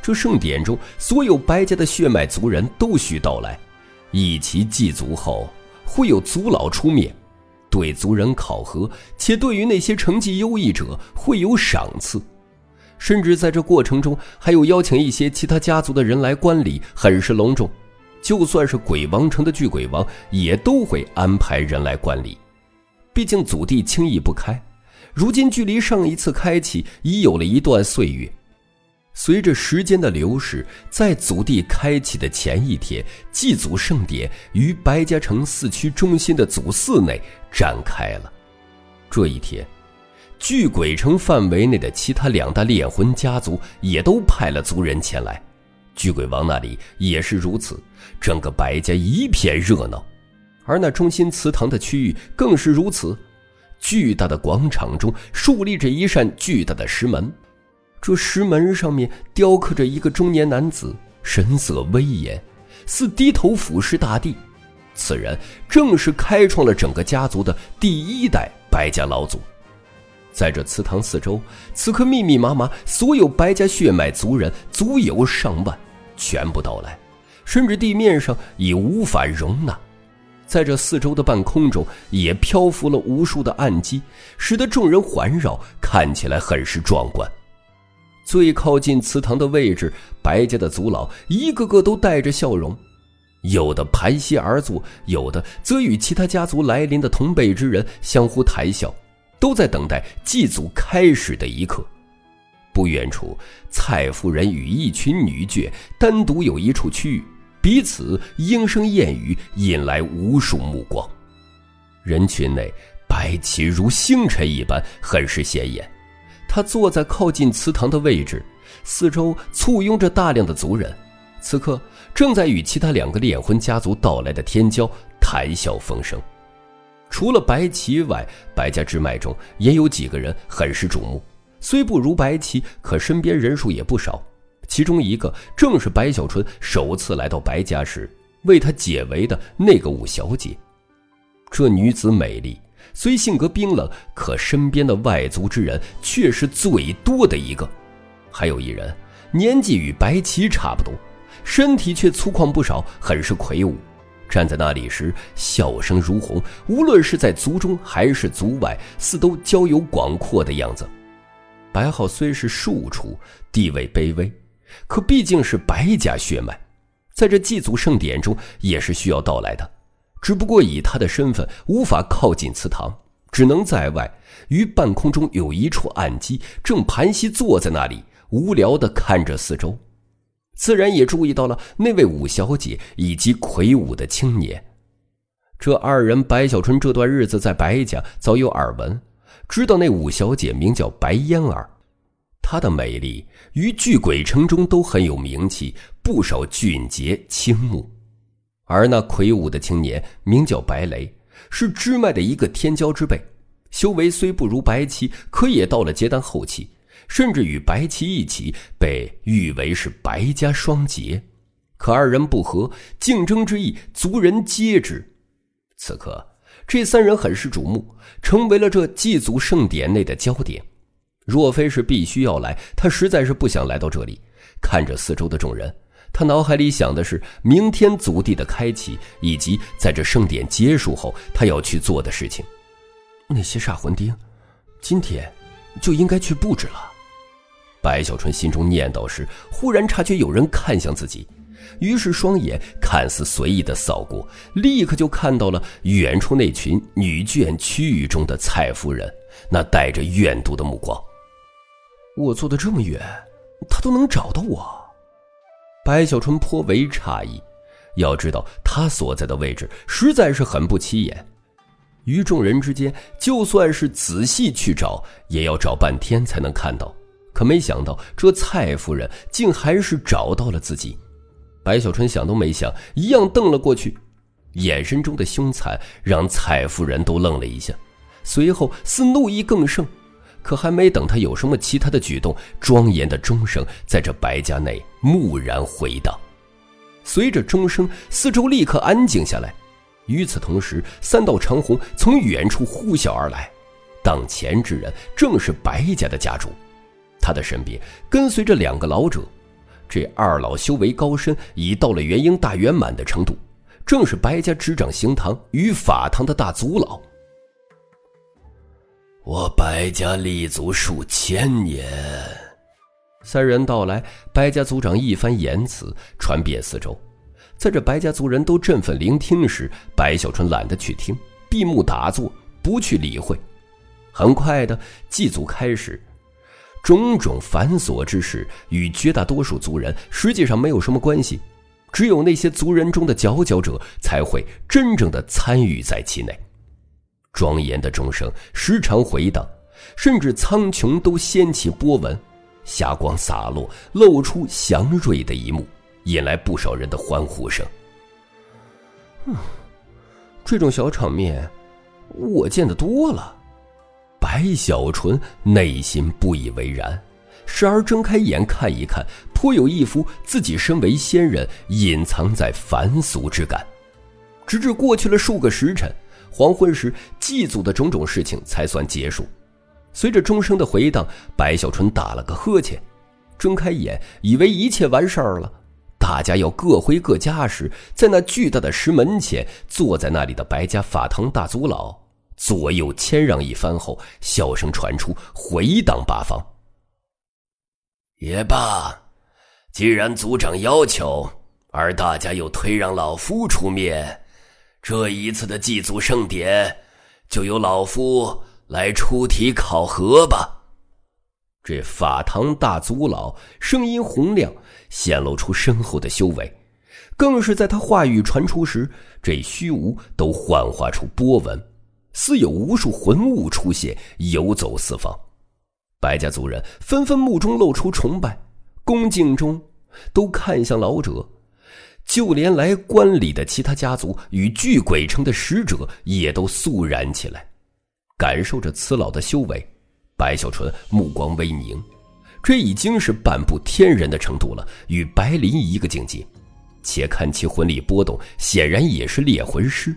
这盛典中，所有白家的血脉族人都需到来，一齐祭祖后，会有族老出面，对族人考核，且对于那些成绩优异者会有赏赐。甚至在这过程中，还有邀请一些其他家族的人来观礼，很是隆重。就算是鬼王城的巨鬼王，也都会安排人来观礼。毕竟祖地轻易不开，如今距离上一次开启已有了一段岁月。随着时间的流逝，在祖地开启的前一天，祭祖盛典于白家城4区中心的祖寺内展开了。这一天，巨鬼城范围内的其他2大炼魂家族也都派了族人前来，巨鬼王那里也是如此，整个白家一片热闹。而那中心祠堂的区域更是如此，巨大的广场中竖立着一扇巨大的石门，这石门上面雕刻着一个中年男子，神色威严，似低头俯视大地。此人正是开创了整个家族的第1代白家老祖。在这祠堂四周，此刻密密麻麻，所有白家血脉族人足有上万，全部到来，甚至地面上已无法容纳。在这四周的半空中也漂浮了无数的暗机，使得众人环绕，看起来很是壮观。最靠近祠堂的位置，白家的族老一个个都带着笑容，有的盘膝而坐，有的则与其他家族来临的同辈之人相互谈笑，都在等待祭祖开始的一刻。不远处，蔡夫人与一群女眷单独有一处区域，彼此莺声燕语，引来无数目光。人群内，白起如星辰一般，很是显眼。他坐在靠近祠堂的位置，四周簇拥着大量的族人，此刻正在与其他2个炼魂家族到来的天骄谈笑风生。除了白起外，白家支脉中也有几个人很是瞩目，虽不如白起，可身边人数也不少。其中一个正是白小纯首次来到白家时为他解围的那个五小姐。这女子美丽，虽性格冰冷，可身边的外族之人却是最多的一个。还有一人年纪与白起差不多，身体却粗犷不少，很是魁梧。站在那里时笑声如虹，无论是在族中还是族外，似都交友广阔的样子。白皓虽是庶出，地位卑微，可毕竟是白家血脉，在这祭祖盛典中也是需要到来的。只不过以他的身份无法靠近祠堂，只能在外，于半空中有一处暗机，正盘膝坐在那里，无聊地看着四周。自然也注意到了那位五小姐以及魁梧的青年。这二人白小纯这段日子在白家早有耳闻，知道那五小姐名叫白嫣儿，她的美丽于巨鬼城中都很有名气，不少俊杰倾慕。而那魁梧的青年名叫白雷，是支脉的一个天骄之辈，修为虽不如白起，可也到了结丹后期，甚至与白起一起被誉为是白家双杰。可二人不和，竞争之意族人皆知。此刻这三人很是瞩目，成为了这祭祖盛典内的焦点。若非是必须要来，他实在是不想来到这里。看着四周的众人，他脑海里想的是明天祖地的开启，以及在这盛典结束后他要去做的事情。那些煞魂钉今天就应该去布置了。白小纯心中念叨时，忽然察觉有人看向自己，于是双眼看似随意的扫过，立刻就看到了远处那群女眷区域中的蔡夫人那带着怨毒的目光。我坐得这么远，他都能找到我。白小纯颇为诧异，要知道他所在的位置实在是很不起眼，于众人之间就算是仔细去找，也要找半天才能看到。可没想到这蔡夫人竟还是找到了自己。白小纯想都没想，一样瞪了过去，眼神中的凶残让蔡夫人都愣了一下，随后似怒意更盛。可还没等他有什么其他的举动，庄严的钟声在这白家内蓦然回荡。随着钟声，四周立刻安静下来。与此同时，三道长虹从远处呼啸而来，当前之人正是白家的家主，他的身边跟随着2个老者。 这二老修为高深，已到了元婴大圆满的程度，正是白家执掌刑堂与法堂的大族老。 我白家立足数千年。 三人到来，白家族长一番言辞传遍四周。在这白家族人都振奋聆听时，白小春懒得去听，闭目打坐，不去理会。很快的，祭祖开始。种种繁琐之事与绝大多数族人实际上没有什么关系，只有那些族人中的佼佼者才会真正的参与在其内。庄严的钟声时常回荡，甚至苍穹都掀起波纹，霞光洒落，露出祥瑞的一幕，引来不少人的欢呼声。 这种小场面我见得多了。 白小纯内心不以为然，时而睁开眼看一看，颇有一副自己身为仙人隐藏在凡俗之感。直至过去了数个时辰，黄昏时祭祖的种种事情才算结束。随着钟声的回荡，白小纯打了个呵欠，睁开眼以为一切完事儿了，大家要各回各家时，在那巨大的石门前坐在那里的白家法堂大族老左右谦让一番后，笑声传出，回荡八方。 也罢，既然族长要求，而大家又推让老夫出面，这一次的祭祖盛典就由老夫来出题考核吧。 这法堂大族老声音洪亮，显露出深厚的修为，更是在他话语传出时，这虚无都幻化出波纹，似有无数魂物出现，游走四方。白家族人纷纷目中露出崇拜，恭敬中都看向老者，就连来观礼的其他家族与巨鬼城的使者也都肃然起来。感受着此老的修为，白小纯目光微凝，这已经是半步天人的程度了，与白灵一个境界。且看其魂力波动，显然也是猎魂师，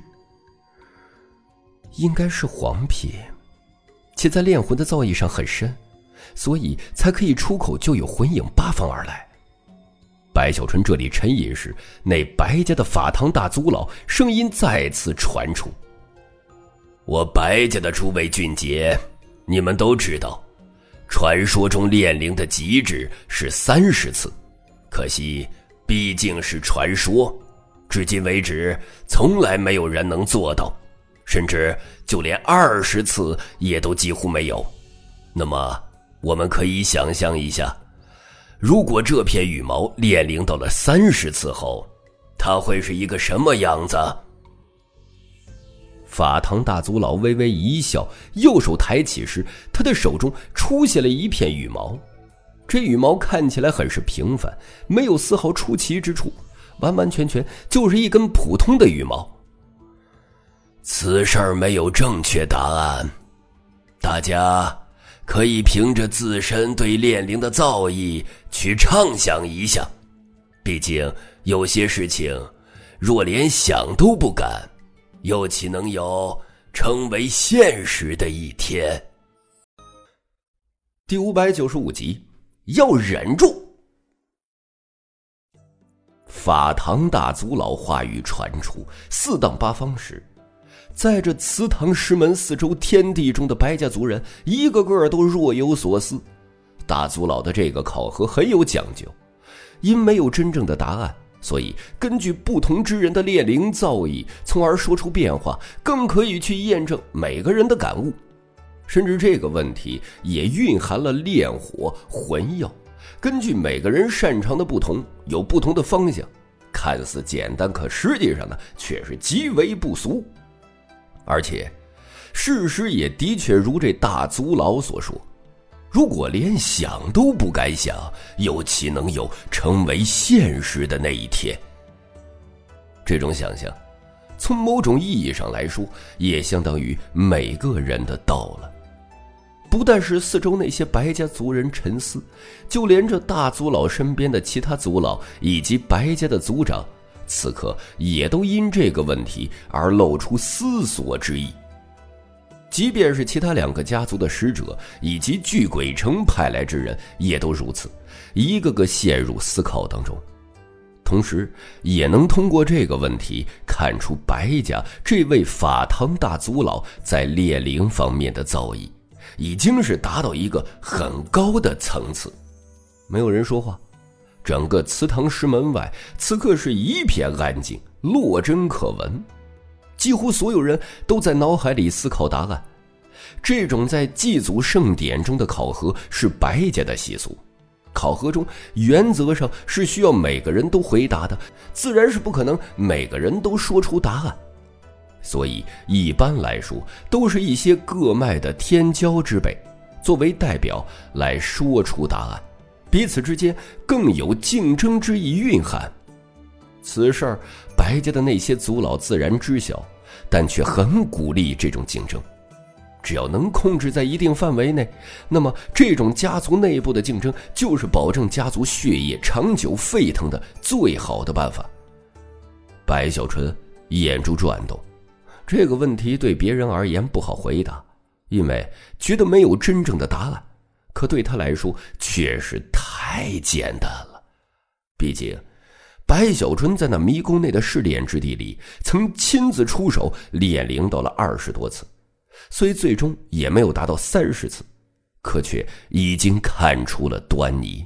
应该是黄皮，且在炼魂的造诣上很深，所以才可以出口就有魂影八方而来。 白小纯这里沉吟时，那白家的法堂大族老声音再次传出： 我白家的诸位俊杰，你们都知道，传说中炼灵的极致是30次，可惜毕竟是传说，至今为止从来没有人能做到，甚至就连20次也都几乎没有。那么我们可以想象一下，如果这片羽毛炼灵到了30次后，它会是一个什么样子？ 法堂大族老微微一笑，右手抬起时，他的手中出现了一片羽毛。这羽毛看起来很是平凡，没有丝毫出奇之处，完完全全就是一根普通的羽毛。 此事没有正确答案，大家可以凭着自身对炼灵的造诣去畅想一下，毕竟有些事情若连想都不敢，又岂能有成为现实的一天？ 第595集，要忍住。法堂大族老话语传出，四荡八方时，在这祠堂石门四周天地中的白家族人一个个都若有所思。大族老的这个考核很有讲究，因没有真正的答案，所以根据不同之人的炼灵造诣，从而说出变化，更可以去验证每个人的感悟。甚至这个问题也蕴含了炼火魂药，根据每个人擅长的不同，有不同的方向，看似简单，可实际上呢却是极为不俗。而且事实也的确如这大族老所说，如果连想都不敢想，又岂能有成为现实的那一天？这种想象从某种意义上来说，也相当于每个人的到了。不但是四周那些白家族人沉思，就连这大族老身边的其他族老以及白家的族长，此刻也都因这个问题而露出思索之意。 即便是其他2个家族的使者以及巨鬼城派来之人，也都如此，一个个陷入思考当中。同时也能通过这个问题看出白家这位法堂大族老在猎灵方面的造诣已经是达到一个很高的层次。没有人说话，整个祠堂石门外此刻是一片安静，落针可闻。几乎所有人都在脑海里思考答案。这种在祭祖盛典中的考核是白家的习俗，考核中原则上是需要每个人都回答的，自然是不可能每个人都说出答案。所以一般来说都是一些各脉的天骄之辈作为代表来说出答案，彼此之间更有竞争之意蕴含。此事儿白家的那些族老自然知晓，但却很鼓励这种竞争。只要能控制在一定范围内，那么这种家族内部的竞争就是保证家族血液长久沸腾的最好的办法。白小纯眼珠转动，这个问题对别人而言不好回答，因为觉得没有真正的答案，可对他来说却是太简单了。毕竟白小纯在那迷宫内的试炼之地里曾亲自出手炼灵到了20多次，虽最终也没有达到30次，可却已经看出了端倪。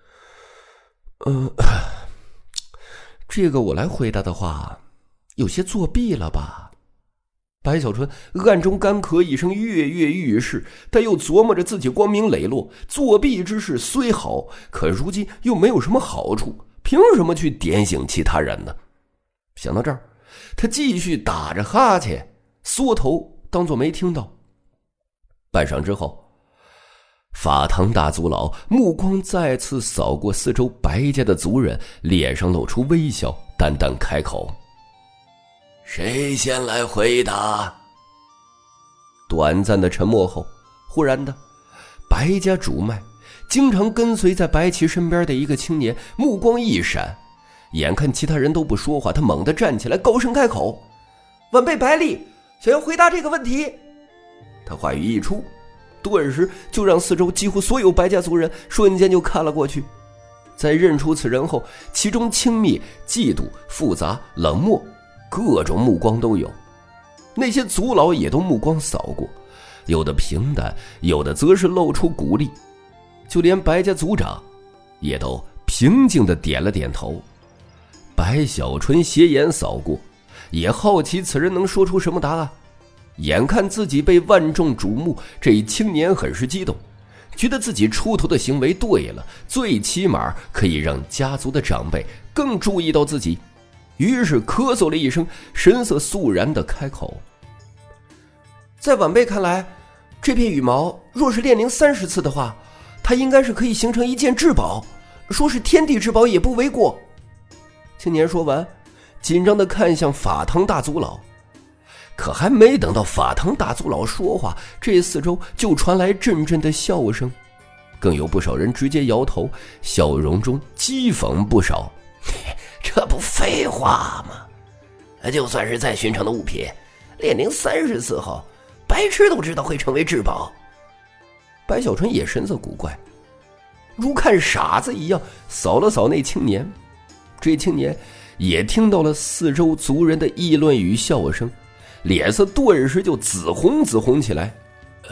这个我来回答的话，有些作弊了吧？白小纯暗中干咳一声，跃跃欲试，但又琢磨着自己光明磊落，作弊之事虽好，可如今又没有什么好处，凭什么去点醒其他人呢？想到这儿，他继续打着哈欠，缩头当作没听到。半晌之后，法堂大族老目光再次扫过四周白家的族人，脸上露出微笑，淡淡开口： 谁先来回答？ 短暂的沉默后，忽然的，白家主脉经常跟随在白旗身边的一个青年目光一闪，眼看其他人都不说话，他猛地站起来，高声开口：晚辈白丽想要回答这个问题。他话语一出，顿时就让四周几乎所有白家族人瞬间就看了过去。在认出此人后，其中轻蔑、嫉妒、复杂、冷漠，各种目光都有。那些族老也都目光扫过，有的平淡，有的则是露出鼓励。就连白家族长也都平静地点了点头。白小纯斜眼扫过，也好奇此人能说出什么答案。眼看自己被万众瞩目，这一青年很是激动，觉得自己出头的行为对了，最起码可以让家族的长辈更注意到自己。于是咳嗽了一声，神色肃然地开口：在晚辈看来，这片羽毛若是炼灵30次的话，它应该是可以形成一件至宝，说是天地之宝也不为过。青年说完，紧张地看向法堂大族老。可还没等到法堂大族老说话，这四周就传来阵阵的笑声，更有不少人直接摇头，笑容中讥讽不少。 这不废话吗？就算是再寻常的物品，炼灵30次后，白痴都知道会成为至宝。 白小纯也神色古怪，如看傻子一样扫了扫那青年。这青年也听到了四周族人的议论与笑声，脸色顿时就紫红起来。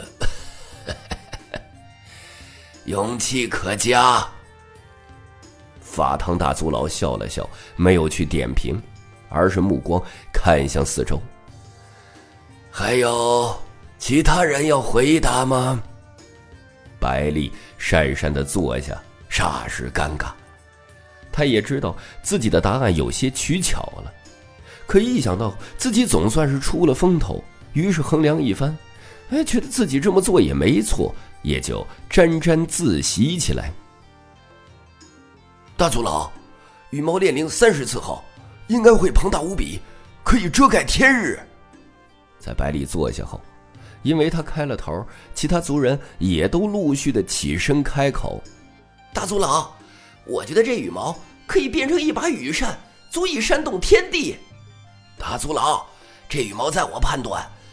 勇气可嘉。 法堂大族老笑了笑，没有去点评，而是目光看向四周。 还有其他人要回答吗？ 白丽讪讪地坐下，霎时尴尬。他也知道自己的答案有些取巧了，可一想到自己总算是出了风头，于是衡量一番，觉得自己这么做也没错，也就沾沾自喜起来。 大族老，羽毛炼灵30次后，应该会庞大无比，可以遮盖天日。 在白丽坐下后，因为他开了头，其他族人也都陆续的起身开口。 大族老，我觉得这羽毛可以变成一把羽扇，足以扇动天地。大族老，这羽毛在我判断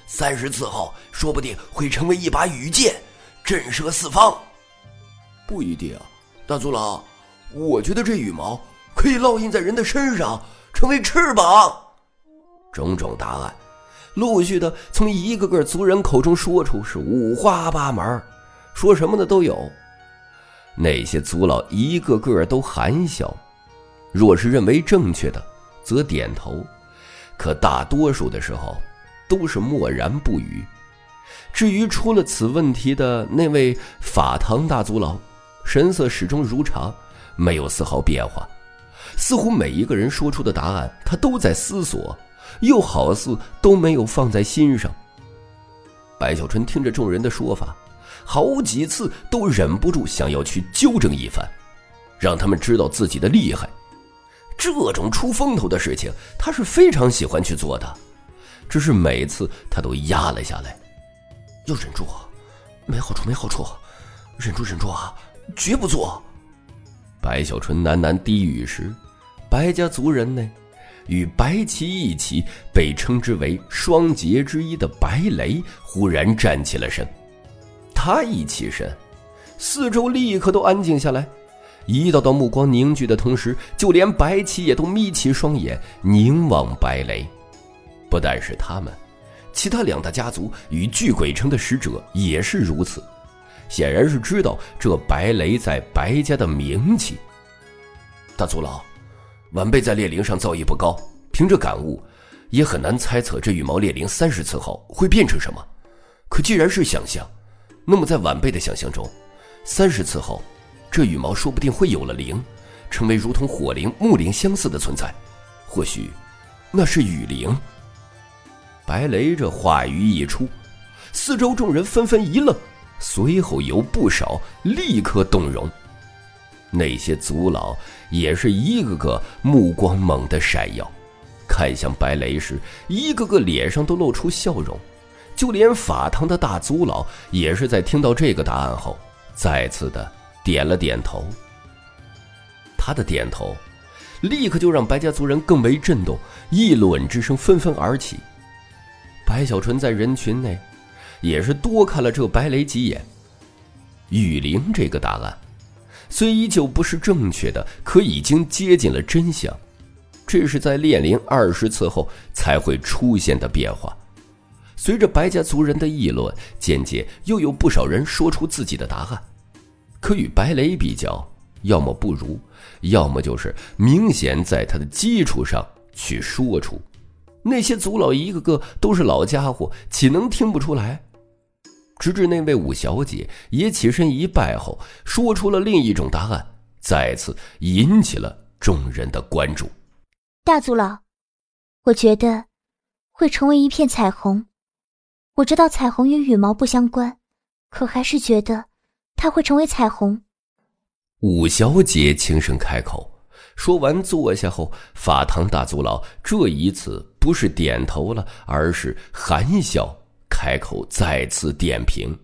30次后说不定会成为一把羽箭，震慑四方。 不一定啊，大族老，我觉得这羽毛可以烙印在人的身上，成为翅膀。种种答案陆续的从一个个族人口中说出，是五花八门，说什么的都有。那些族老一个个都含笑，若是认为正确的则点头，可大多数的时候都是默然不语。至于出了此问题的那位法堂大族老，神色始终如常，没有丝毫变化，似乎每一个人说出的答案他都在思索，又好似都没有放在心上。白小春听着众人的说法，好几次都忍不住想要去纠正一番，让他们知道自己的厉害。这种出风头的事情他是非常喜欢去做的，只是每次他都压了下来。要忍住，没好处没好处，忍住啊，绝不做。白小春喃喃低语时，白家族人呢，与白旗一起被称之为双杰之一的白雷忽然站起了身。他一起身，四周立刻都安静下来，一道道目光凝聚的同时，就连白旗也都眯起双眼凝望白雷。不但是他们，其他2大家族与巨鬼城的使者也是如此，显然是知道这白雷在白家的名气。大族老，晚辈在猎灵上造诣不高，凭着感悟也很难猜测这羽毛猎灵30次后会变成什么。可既然是想象，那么在晚辈的想象中，30次后这羽毛说不定会有了灵，成为如同火灵、木灵相似的存在，或许那是羽灵。白雷这话语一出，四周众人纷纷一愣，随后有不少立刻动容。那些族老也是一个个目光猛地闪耀，看向白雷时，一个个脸上都露出笑容。就连法堂的大族老也是在听到这个答案后，再次的点了点头。他的点头立刻就让白家族人更为震动，议论之声纷纷而起。白小纯在人群内也是多看了这白雷几眼。羽灵这个答案虽依旧不是正确的，可已经接近了真相，这是在炼灵20次后才会出现的变化。随着白家族人的议论，渐渐又有不少人说出自己的答案，可与白雷比较，要么不如，要么就是明显在他的基础上去说出。那些族老一个个都是老家伙，岂能听不出来？直至那位五小姐也起身一拜后，说出了另一种答案，再次引起了众人的关注。 大族老，我觉得会成为一片彩虹。我知道彩虹与羽毛不相关，可还是觉得它会成为彩虹。 五小姐轻声开口，说完坐下后，法堂大族老这一次不是点头了，而是含笑开口再次点评。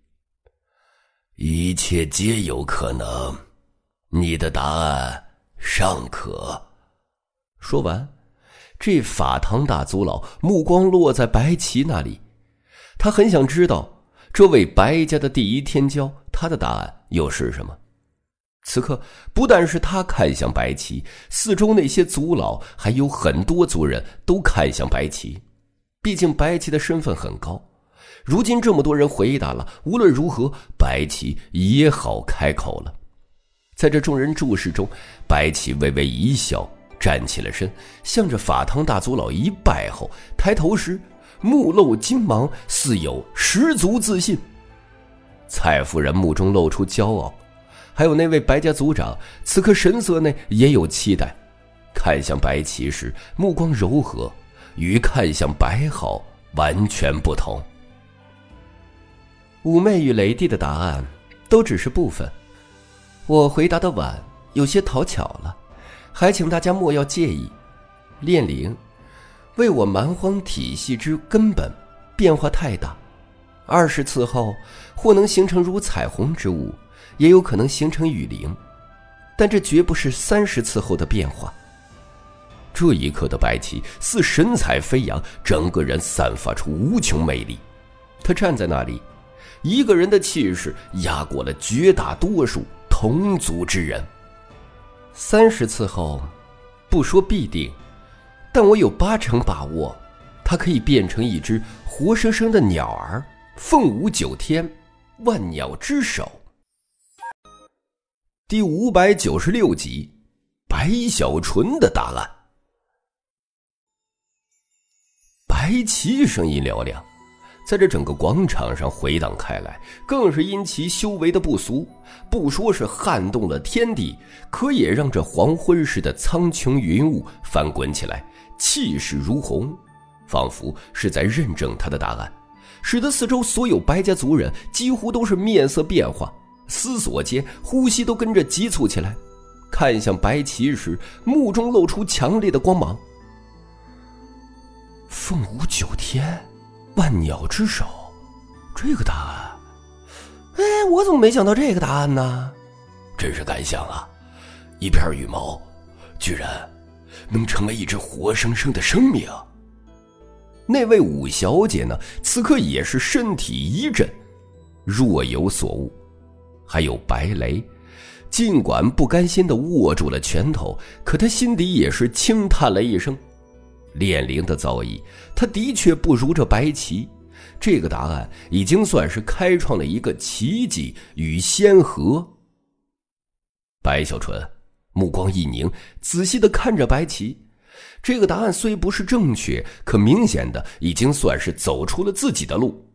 一切皆有可能，你的答案尚可。 说完，这法堂大族老目光落在白旗那里，他很想知道这位白家的第一天骄，他的答案又是什么。此刻不但是他看向白旗，四周那些族老还有很多族人都看向白旗，毕竟白旗的身份很高。如今这么多人回答了，无论如何白旗也好开口了。在这众人注视中，白旗微微一笑，站起了身，向着法堂大族老一拜后，抬头时目露精芒，似有十足自信。蔡夫人目中露出骄傲，还有那位白家族长此刻神色内也有期待，看向白旗时目光柔和，与看向白皓完全不同。五妹与雷帝的答案都只是部分，我回答的晚，有些讨巧了，还请大家莫要介意。炼灵为我蛮荒体系之根本变化太大，20次后或能形成如彩虹之物，也有可能形成羽灵，但这绝不是30次后的变化。 这一刻的白棋似神采飞扬，整个人散发出无穷魅力。他站在那里，一个人的气势压过了绝大多数同族之人。30次后，不说必定，但我有80%把握，它可以变成一只活生生的鸟儿，凤舞9天，万鸟之首。第596集，白小纯的答案。白棋声音嘹亮，在这整个广场上回荡开来，更是因其修为的不俗，不说是撼动了天地，可也让这黄昏似的苍穹云雾翻滚起来，气势如虹，仿佛是在认证他的答案，使得四周所有白家族人几乎都是面色变化，思索间呼吸都跟着急促起来，看向白棋时目中露出强烈的光芒。凤舞9天，万鸟之首，这个答案，我怎么没想到这个答案呢？ 真是敢想啊，一片羽毛居然能成为一只活生生的生命。 那位武小姐呢，此刻也是身体一震，若有所悟。还有白雷，尽管不甘心地握住了拳头，可他心底也是轻叹了一声。炼灵的造诣，他的确不如这白棋，这个答案已经算是开创了一个奇迹与先河。白小纯目光一凝，仔细地看着白棋，这个答案虽不是正确，可明显的已经算是走出了自己的路。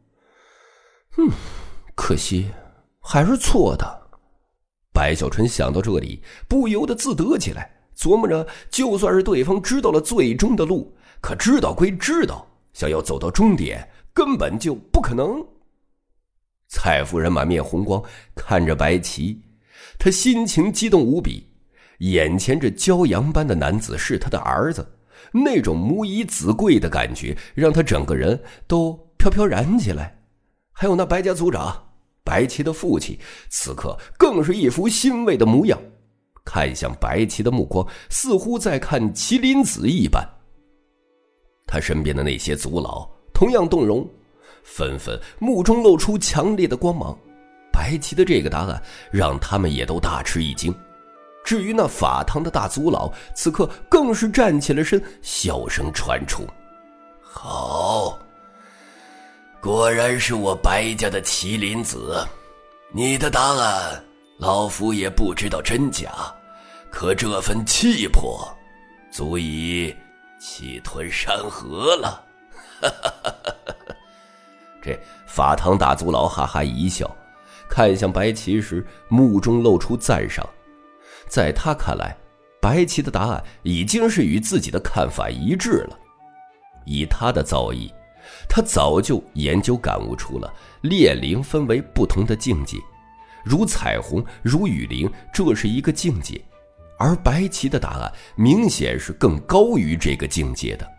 可惜还是错的。白小纯想到这里，不由得自得起来，琢磨着就算是对方知道了最终的路，可知道归知道，想要走到终点根本就不可能。蔡夫人满面红光看着白棋，她心情激动无比，眼前这骄阳般的男子是她的儿子，那种母以子贵的感觉让她整个人都飘飘然起来。还有那白家族长白棋的父亲，此刻更是一副欣慰的模样，看向白棋的目光似乎在看麒麟子一般。他身边的那些族老同样动容，纷纷目中露出强烈的光芒。白棋的这个答案让他们也都大吃一惊。至于那法堂的大族老，此刻更是站起了身，笑声传出： 好，果然是我白家的麒麟子，你的答案老夫也不知道真假，可这份气魄足以气吞山河了。 这法堂大族老哈哈一笑，看向白棋时目中露出赞赏。在他看来，白棋的答案已经是与自己的看法一致了。以他的造诣，他早就研究感悟出了炼灵分为不同的境界，如彩虹，如雨灵，这是一个境界，而白棋的答案明显是更高于这个境界的。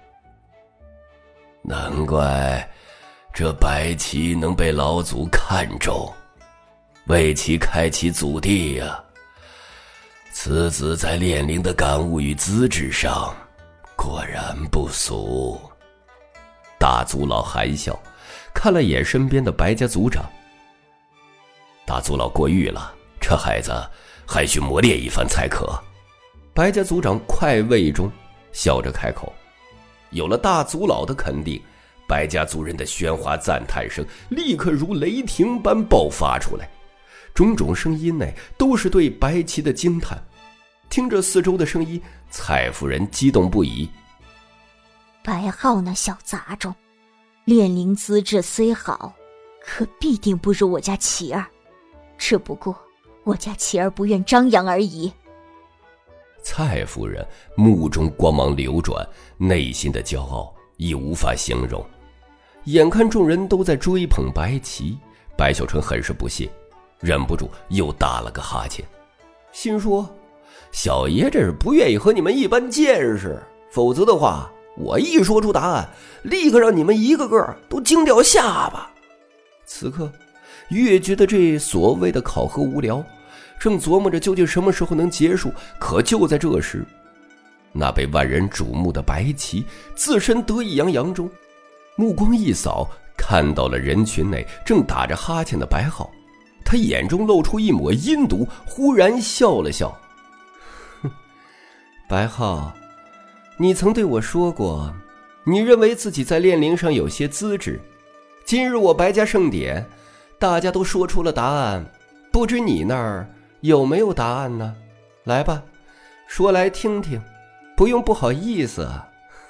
难怪这白棋能被老祖看中，为其开启祖地呀。此子在炼灵的感悟与资质上果然不俗。 大族老含笑看了眼身边的白家族长， 大族老过誉了，这孩子还需磨练一番才可。 白家族长快慰中笑着开口。有了大族老的肯定，白家族人的喧哗赞叹声立刻如雷霆般爆发出来，种种声音内都是对白棋的惊叹。听着四周的声音，蔡夫人激动不已。 白浩那小杂种，炼灵资质虽好，可必定不如我家琪儿，只不过我家琪儿不愿张扬而已。 蔡夫人目中光芒流转，内心的骄傲已无法形容。眼看众人都在追捧白棋，白小纯很是不屑，忍不住又打了个哈欠，心说小爷这是不愿意和你们一般见识，否则的话我一说出答案，立刻让你们一个个都惊掉下巴。此刻越觉得这所谓的考核无聊，正琢磨着究竟什么时候能结束，可就在这时， 那被万人瞩目的白旗自身得意洋洋中，目光一扫，看到了人群内正打着哈欠的白浩。他眼中露出一抹阴毒，忽然笑了笑：“ 白浩，你曾对我说过，你认为自己在炼灵上有些资质。今日我白家盛典，大家都说出了答案，不知你那儿有没有答案呢？来吧，说来听听，不用不好意思啊。”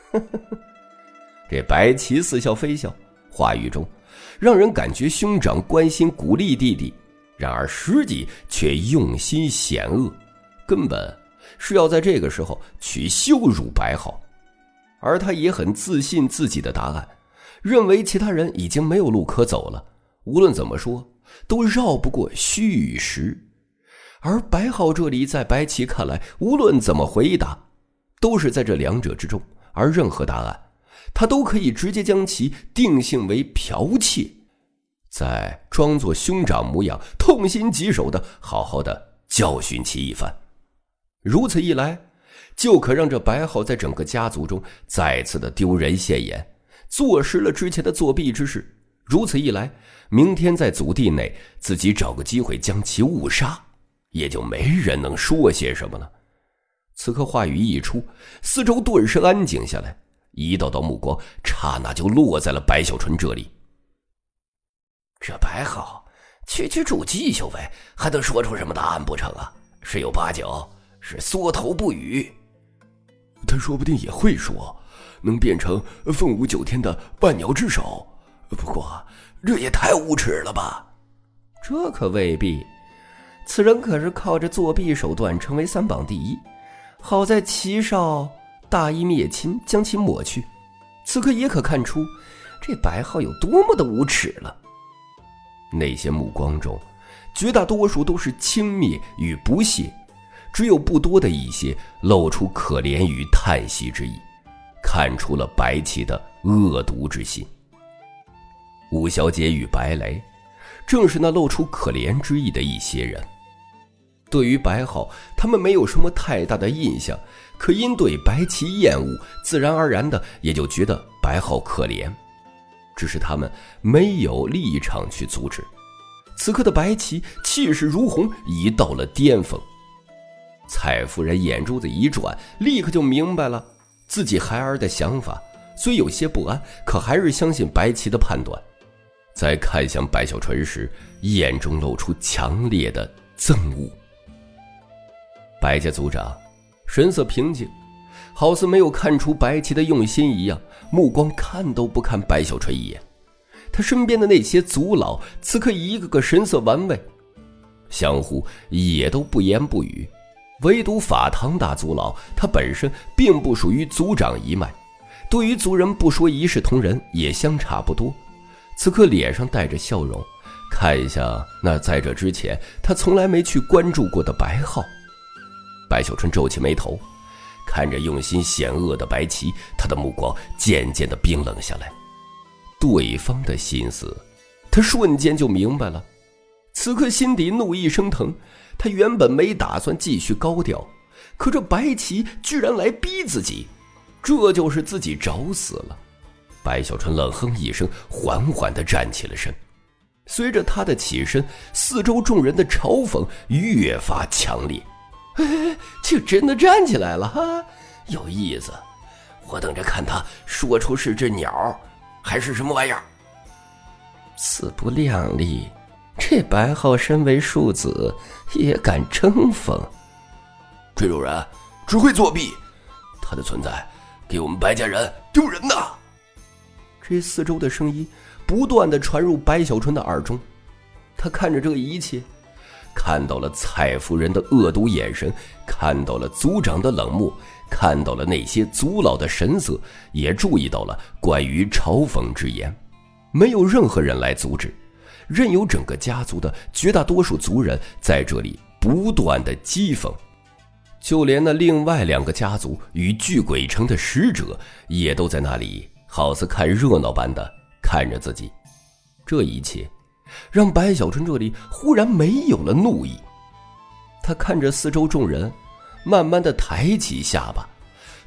这白旗似笑非笑，话语中让人感觉兄长关心鼓励弟弟，然而实际却用心险恶，根本是要在这个时候去羞辱白浩。而他也很自信自己的答案，认为其他人已经没有路可走了，无论怎么说都绕不过虚与实。而白浩这里在白旗看来，无论怎么回答都是在这两者之中，而任何答案他都可以直接将其定性为剽窃，再装作兄长模样，痛心疾首的好好的教训其一番。如此一来，就可让这白浩在整个家族中再次的丢人现眼，坐实了之前的作弊之事。如此一来，明天在祖地内自己找个机会将其误杀，也就没人能说些什么了。此刻话语一出，四周顿时安静下来，一道道目光刹那就落在了白小纯这里。 这白浩区区筑基修为，还能说出什么答案不成啊？十有八九是缩头不语。 他说不定也会说，能变成凤舞9天的万鸟之首。不过这也太无耻了吧？ 这可未必，此人可是靠着作弊手段成为3榜第一，好在齐少大义灭亲，将其抹去。此刻也可看出这白浩有多么的无耻了。 那些目光中，绝大多数都是轻蔑与不屑，只有不多的一些露出可怜与叹息之意，看出了白起的恶毒之心。武小姐与白雷正是那露出可怜之意的一些人。对于白浩，他们没有什么太大的印象，可因对白起厌恶，自然而然的也就觉得白浩可怜，只是他们没有立场去阻止。此刻的白起气势如虹，已到了巅峰。蔡夫人眼珠子一转，立刻就明白了自己孩儿的想法，虽有些不安，可还是相信白起的判断。在看向白小纯时，眼中露出强烈的憎恶。白家族长神色平静，好似没有看出白起的用心一样，目光看都不看白小纯一眼。他身边的那些族老此刻一个个神色玩味，相互也都不言不语。唯独法堂大族老，他本身并不属于族长一脉，对于族人不说一视同仁，也相差不多。此刻脸上带着笑容，看向那在这之前他从来没去关注过的白浩。白小春皱起眉头，看着用心险恶的白旗，他的目光渐渐地冰冷下来。对方的心思，他瞬间就明白了。此刻心底怒意升腾，他原本没打算继续高调，可这白旗居然来逼自己，这就是自己找死了。白小春冷哼一声，缓缓地站起了身。随着他的起身，四周众人的嘲讽越发强烈。 就真的站起来了哈， 有意思，我等着看他说出是只鸟还是什么玩意儿。 自不量力，这白浩身为庶子也敢争锋。 这种人只会作弊，他的存在给我们白家人丢人呐！ 这四周的声音不断地传入白小春的耳中，他看着这一切， 看到了蔡夫人的恶毒眼神，看到了族长的冷漠，看到了那些族老的神色，也注意到了关于嘲讽之言。没有任何人来阻止，任由整个家族的绝大多数族人在这里不断的讥讽。就连那另外2个家族与巨鬼城的使者也都在那里好似看热闹般的看着自己。这一切让白小春这里忽然没有了怒意。他看着四周众人，慢慢的抬起下巴，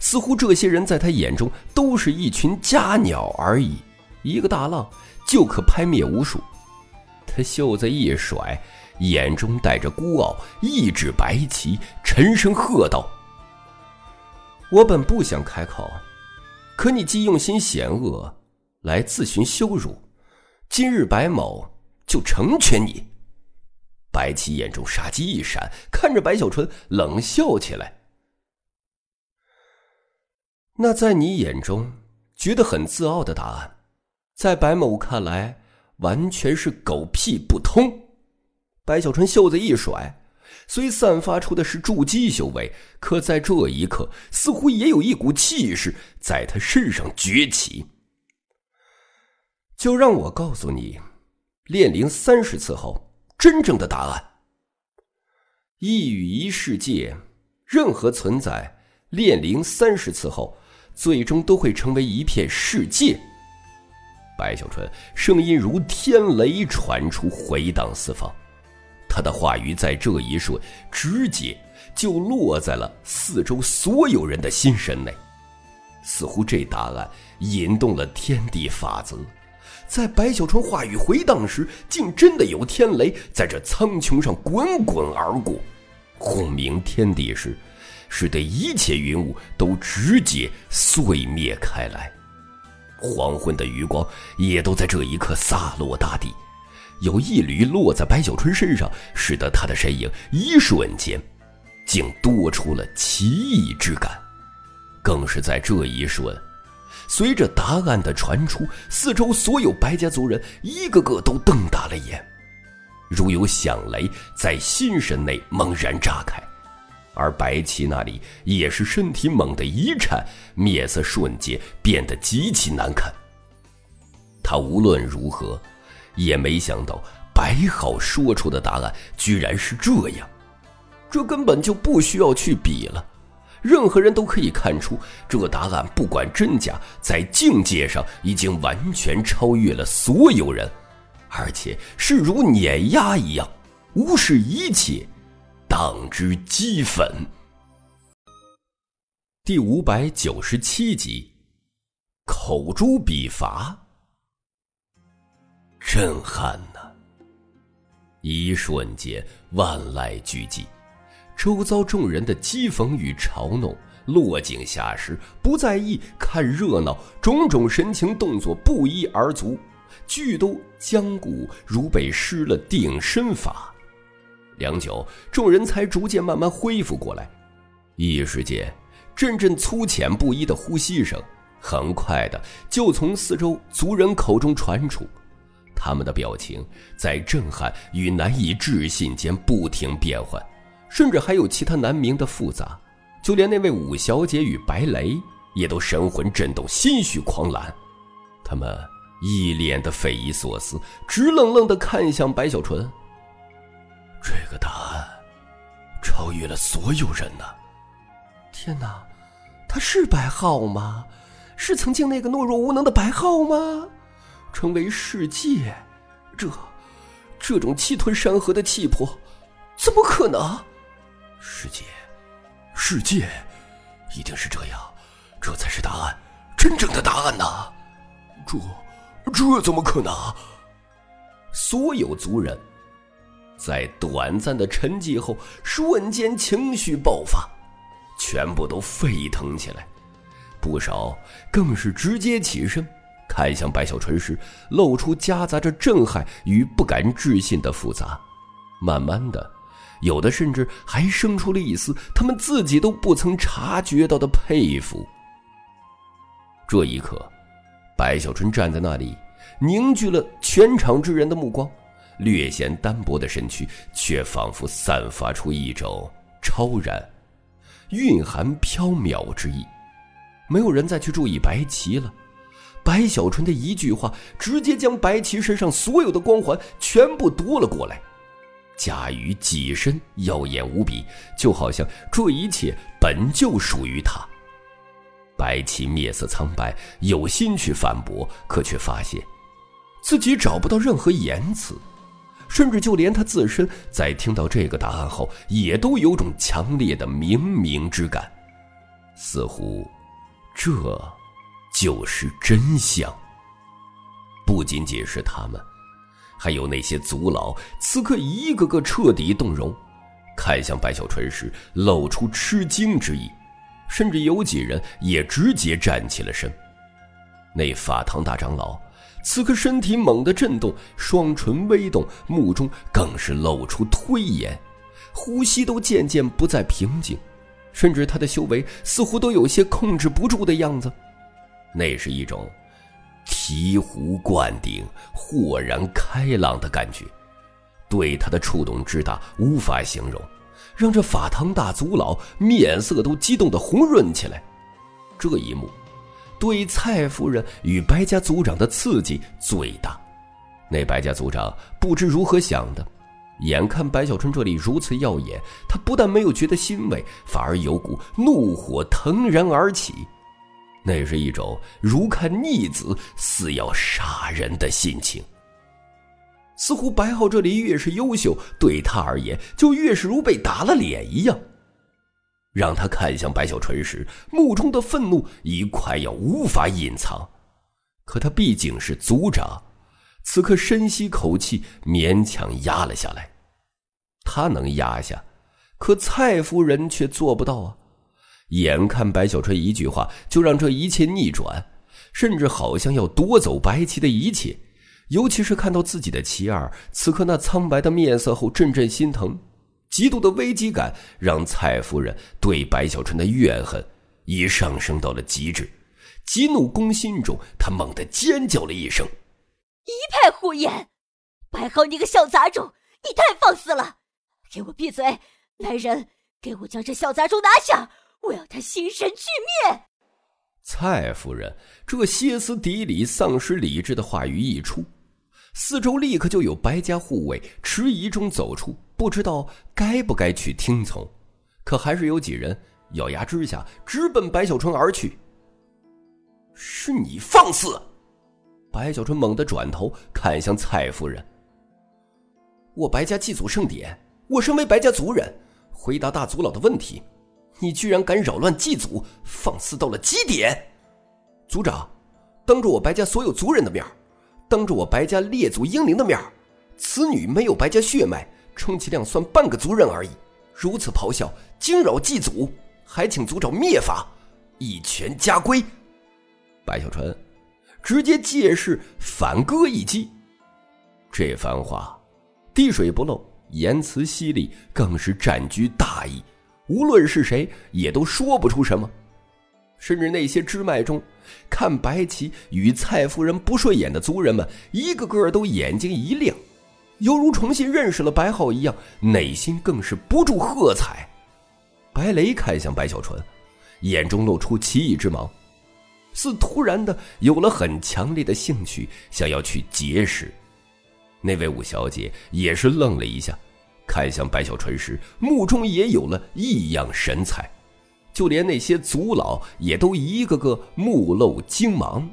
似乎这些人在他眼中都是一群家鸟而已，一个大浪就可拍灭无数。他袖子一甩，眼中带着孤傲，一指白旗，沉声喝道：“我本不想开口，可你既用心险恶，来自寻羞辱，今日白某就成全你。”白旗眼中杀机一闪，看着白小纯冷笑起来：“那在你眼中觉得很自傲的答案，在白某看来完全是狗屁不通。”白小纯袖子一甩，虽散发出的是筑基修为，可在这一刻似乎也有一股气势在他身上崛起。就让我告诉你，炼灵30次后真正的答案。一与一世界，任何存在炼灵30次后，最终都会成为一片世界。白小纯声音如天雷传出，回荡四方。他的话语在这一瞬直接就落在了四周所有人的心神内，似乎这答案引动了天地法则。在白小纯话语回荡时，竟真的有天雷在这苍穹上滚滚而过，轰鸣天地时，使得一切云雾都直接碎灭开来。黄昏的余光也都在这一刻洒落大地，有一缕落在白小纯身上，使得他的身影一瞬间竟多出了奇异之感。更是在这一瞬，随着答案的传出，四周所有白家族人一个个都瞪大了眼，如有响雷在心神内猛然炸开。而白旗那里也是身体猛地一颤，面色瞬间变得极其难看。他无论如何也没想到白浩说出的答案居然是这样，这根本就不需要去比了，任何人都可以看出，这答案不管真假，在境界上已经完全超越了所有人，而且是如碾压一样，无视一切，当之激愤。第597集，口诛笔伐。震撼呐！一瞬间，万籁俱寂，周遭众人的讥讽与嘲弄落井下石，不在意看热闹，种种神情动作不一而足，俱都僵固如被施了定身法。良久，众人才逐渐慢慢恢复过来。一时间，阵阵粗浅不一的呼吸声很快的就从四周族人口中传出，他们的表情在震撼与难以置信间不停变换，甚至还有其他难明的复杂，就连那位五小姐与白雷也都神魂震动，心绪狂澜。他们一脸的匪夷所思，直愣愣地看向白小纯。 这个答案超越了所有人呢！ 天哪，他是白浩吗？是曾经那个懦弱无能的白浩吗？成为世界，这种气吞山河的气魄，怎么可能？ 世界一定是这样，这才是答案，真正的答案呐！这怎么可能？ 所有族人在短暂的沉寂后，瞬间情绪爆发，全部都沸腾起来，不少更是直接起身，看向白小纯时，露出夹杂着震撼与不敢置信的复杂。慢慢的，有的甚至还生出了一丝他们自己都不曾察觉到的佩服。这一刻，白小纯站在那里，凝聚了全场之人的目光，略显单薄的身躯却仿佛散发出一种超然、蕴含缥缈之意。没有人再去注意白旗了，白小纯的一句话直接将白旗身上所有的光环全部夺了过来，驾驭己身，耀眼无比，就好像这一切本就属于他。白旗面色苍白，有心去反驳，可却发现自己找不到任何言辞，甚至就连他自身在听到这个答案后，也都有种强烈的冥冥之感。 似乎这就是真相。不仅仅是他们，还有那些族老，此刻一个个彻底动容，看向白小纯时露出吃惊之意，甚至有几人也直接站起了身。那法堂大长老此刻身体猛地震动，双唇微动，目中更是露出推延，呼吸都渐渐不再平静，甚至他的修为似乎都有些控制不住的样子。那是一种醍醐灌顶、豁然开朗的感觉，对他的触动之大无法形容，让这法堂大族老面色都激动得红润起来。这一幕对蔡夫人与白家族长的刺激最大。那白家族长不知如何想的，眼看白小春这里如此耀眼，他不但没有觉得欣慰，反而有股怒火腾然而起。那是一种如看逆子似要杀人的心情。似乎白浩这里越是优秀，对他而言就越是如被打了脸一样。让他看向白小纯时，目中的愤怒已快要无法隐藏。可他毕竟是族长，此刻深吸口气，勉强压了下来。他能压下，可蔡夫人却做不到啊。眼看白小春一句话就让这一切逆转，甚至好像要夺走白棋的一切，尤其是看到自己的妻儿此刻那苍白的面色后，阵阵心疼。极度的危机感让蔡夫人对白小春的怨恨已上升到了极致，激怒攻心中，她猛地尖叫了一声：“ 一派胡言！白浩，你个小杂种，你太放肆了！给我闭嘴！来人，给我将这小杂种拿下！我要他心神俱灭！” 蔡夫人这歇斯底里、丧失理智的话语一出，四周立刻就有白家护卫迟疑中走出，不知道该不该去听从，可还是有几人咬牙之下直奔白小春而去。“是你放肆！”白小春猛地转头看向蔡夫人：“我白家祭祖盛典，我身为白家族人，回答大族老的问题，你居然敢扰乱祭祖，放肆到了极点！族长，当着我白家所有族人的面，当着我白家列祖英灵的面，此女没有白家血脉，充其量算半个族人而已，如此咆哮，惊扰祭祖，还请族长灭法，一拳加归！”白小春直接借势反戈一击。这番话滴水不漏，言辞犀利，更是占据大义，无论是谁也都说不出什么。甚至那些支脉中看白棋与蔡夫人不顺眼的族人们，一个个都眼睛一亮，犹如重新认识了白浩一样，内心更是不住喝彩。白雷看向白小纯，眼中露出奇异之芒，似突然的有了很强烈的兴趣，想要去结识。那位五小姐也是愣了一下，看向白小纯时，目中也有了异样神采，就连那些族老也都一个个目露惊芒。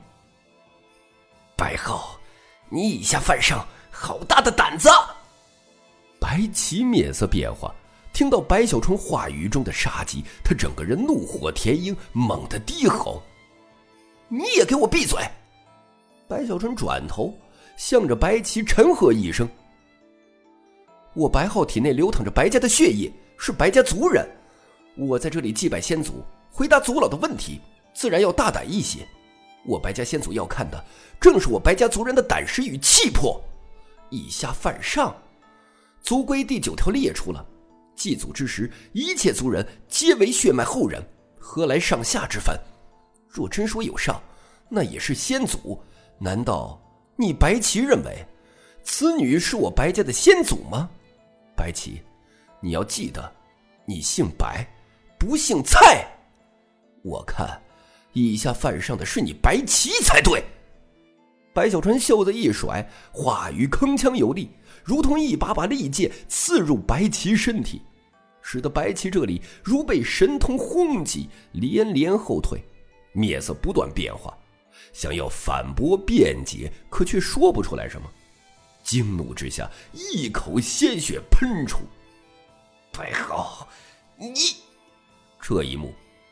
“白浩，你以下犯上，好大的胆子！” 白棋面色变化，听到白小纯话语中的杀机，他整个人怒火填膺，猛地低吼：“ 你也给我闭嘴！” 白小纯转头向着白棋沉喝一声：“我白浩体内流淌着白家的血液，是白家族人，我在这里祭拜先祖，回答族老的问题，自然要大胆一些。我白家先祖要看的，正是我白家族人的胆识与气魄。以下犯上，族规第9条列出了，祭祖之时，一切族人皆为血脉后人，何来上下之分？若真说有上，那也是先祖。难道你白棋认为此女是我白家的先祖吗？白棋，你要记得，你姓白，不姓蔡。我看以下犯上的是你白棋才对。”白小纯袖子一甩，话语铿锵有力，如同一把把利剑刺入白棋身体，使得白棋这里如被神通轰击，连连后退，面色不断变化，想要反驳辩解，可却说不出来什么。惊怒之下，一口鲜血喷出。 “白浩，你……” 这一幕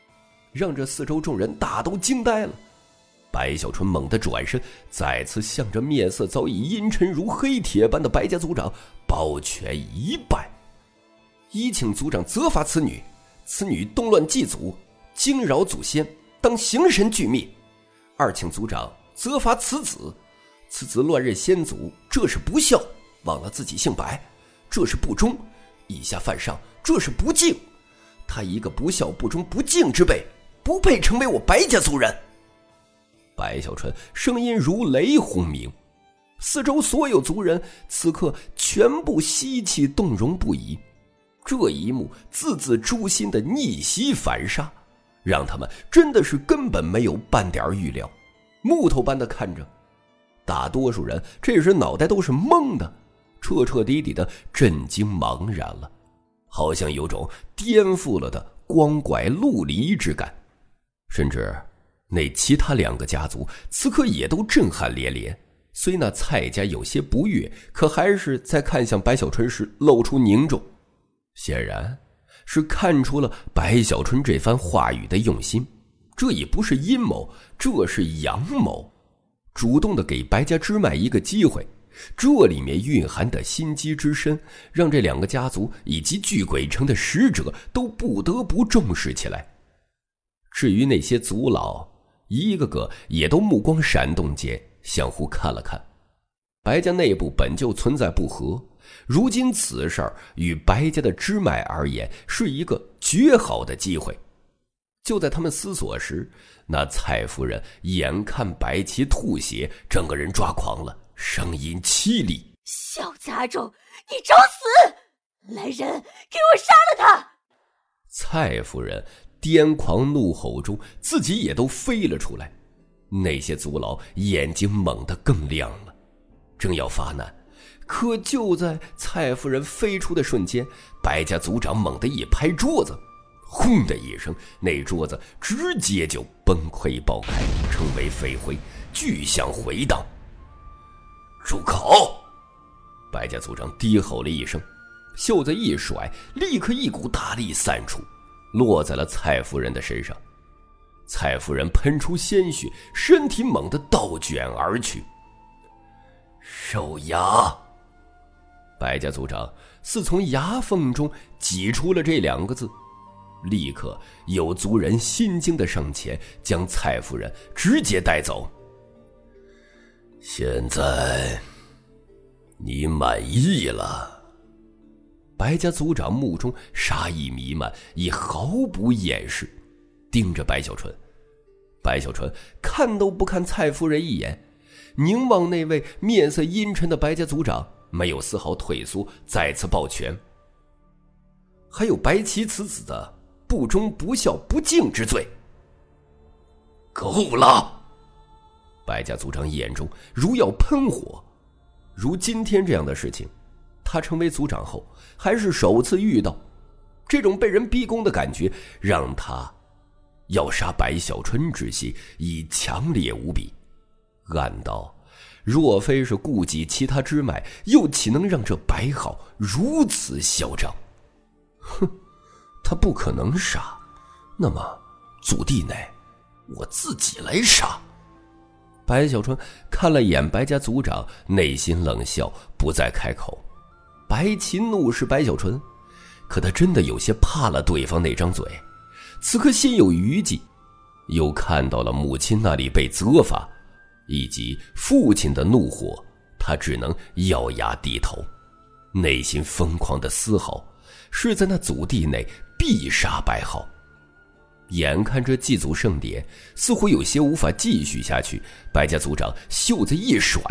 让这四周众人大都惊呆了。白小春猛地转身，再次向着面色早已阴沉如黑铁般的白家族长抱拳一拜。一请族长责罚此女，此女动乱祭祖，惊扰祖先，当刑神俱灭。二请族长责罚此子，此子乱认先祖，这是不孝，忘了自己姓白，这是不忠，以下犯上，这是不敬。他一个不孝不忠不敬之辈，不配成为我白家族人。白小春声音如雷轰鸣，四周所有族人此刻全部吸气动容不已。这一幕字字诛心的逆袭反杀，让他们真的是根本没有半点预料，木头般的看着。大多数人这时脑袋都是懵的，彻彻底底的震惊茫然了，好像有种颠覆了的光怪陆离之感。甚至那其他2个家族此刻也都震撼连连，虽那蔡家有些不悦，可还是在看向白小春时露出凝重，显然是看出了白小春这番话语的用心。这也不是阴谋，这是阳谋，主动的给白家支脉一个机会。这里面蕴含的心机之深，让这2个家族以及聚鬼城的使者都不得不重视起来。至于那些族老，一个个也都目光闪动间相互看了看。白家内部本就存在不和，如今此事与白家的支脉而言是一个绝好的机会。就在他们思索时，那蔡夫人眼看白旗吐血，整个人抓狂了，声音凄厉： 小杂种，你找死！来人，给我杀了他！ 蔡夫人癫狂怒吼中，自己也都飞了出来。那些族老眼睛猛地更亮了，正要发难，可就在蔡夫人飞出的瞬间，白家族长猛地一拍桌子，轰的一声，那桌子直接就崩溃爆开，成为飞灰，巨响回荡。 住口！ 白家族长低吼了一声，袖子一甩，立刻一股大力散出，落在了蔡夫人的身上。蔡夫人喷出鲜血，身体猛地倒卷而去。 收牙！ 白家族长似从牙缝中挤出了这2个字，立刻有族人心惊的上前，将蔡夫人直接带走。 现在你满意了？ 白家族长目中杀意弥漫，已毫不掩饰，盯着白小春。白小春看都不看蔡夫人一眼，凝望那位面色阴沉的白家族长，没有丝毫退缩，再次抱拳。还有白旗此子的不忠不孝不敬之罪。 够了！ 白家族长眼中如要喷火。如今天这样的事情，他成为族长后还是首次遇到，这种被人逼宫的感觉让他要杀白小春之心已强烈无比。暗道若非是顾及其他支脉，又岂能让这白浩如此嚣张？哼，他不可能杀，那么祖地内我自己来杀。白小春看了眼白家族长，内心冷笑，不再开口。白旗怒视白小春，可他真的有些怕了对方那张嘴。此刻心有余悸，又看到了母亲那里被责罚，以及父亲的怒火，他只能咬牙低头，内心疯狂的嘶吼，是在那祖地内必杀白浩。眼看这祭祖盛典似乎有些无法继续下去，白家族长袖子一甩，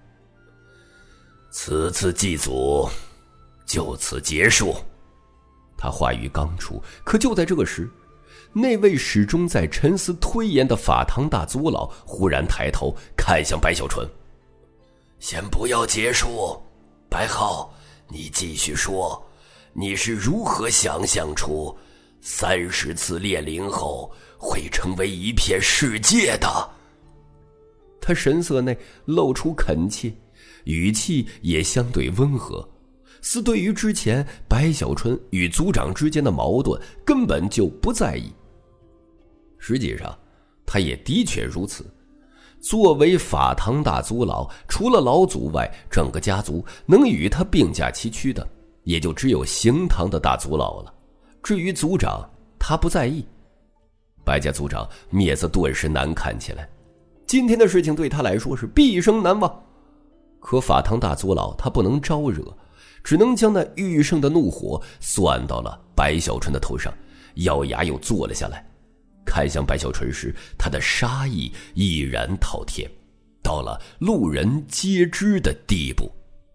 此次祭祖就此结束。 他话语刚出，可就在这时，那位始终在沉思推延的法堂大族老忽然抬头看向白小春。 先不要结束，白浩，你继续说，你是如何想象出30次炼灵后会成为一片世界的？ 他神色内露出恳切，语气也相对温和，似对于之前白小春与族长之间的矛盾根本就不在意。 实际上他也的确如此。作为法堂大族老，除了老祖外，整个家族能与他并驾齐驱的也就只有行堂的大族老了。至于族长，他不在意。白家族长面色顿时难看起来，今天的事情对他来说是毕生难忘。可法堂大族老他不能招惹，只能将那愈盛的怒火算到了白小纯的头上，咬牙又坐了下来。看向白小纯时，他的杀意毅然滔天，到了路人皆知的地步。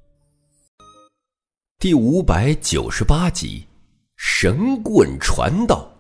第598集，神棍传道。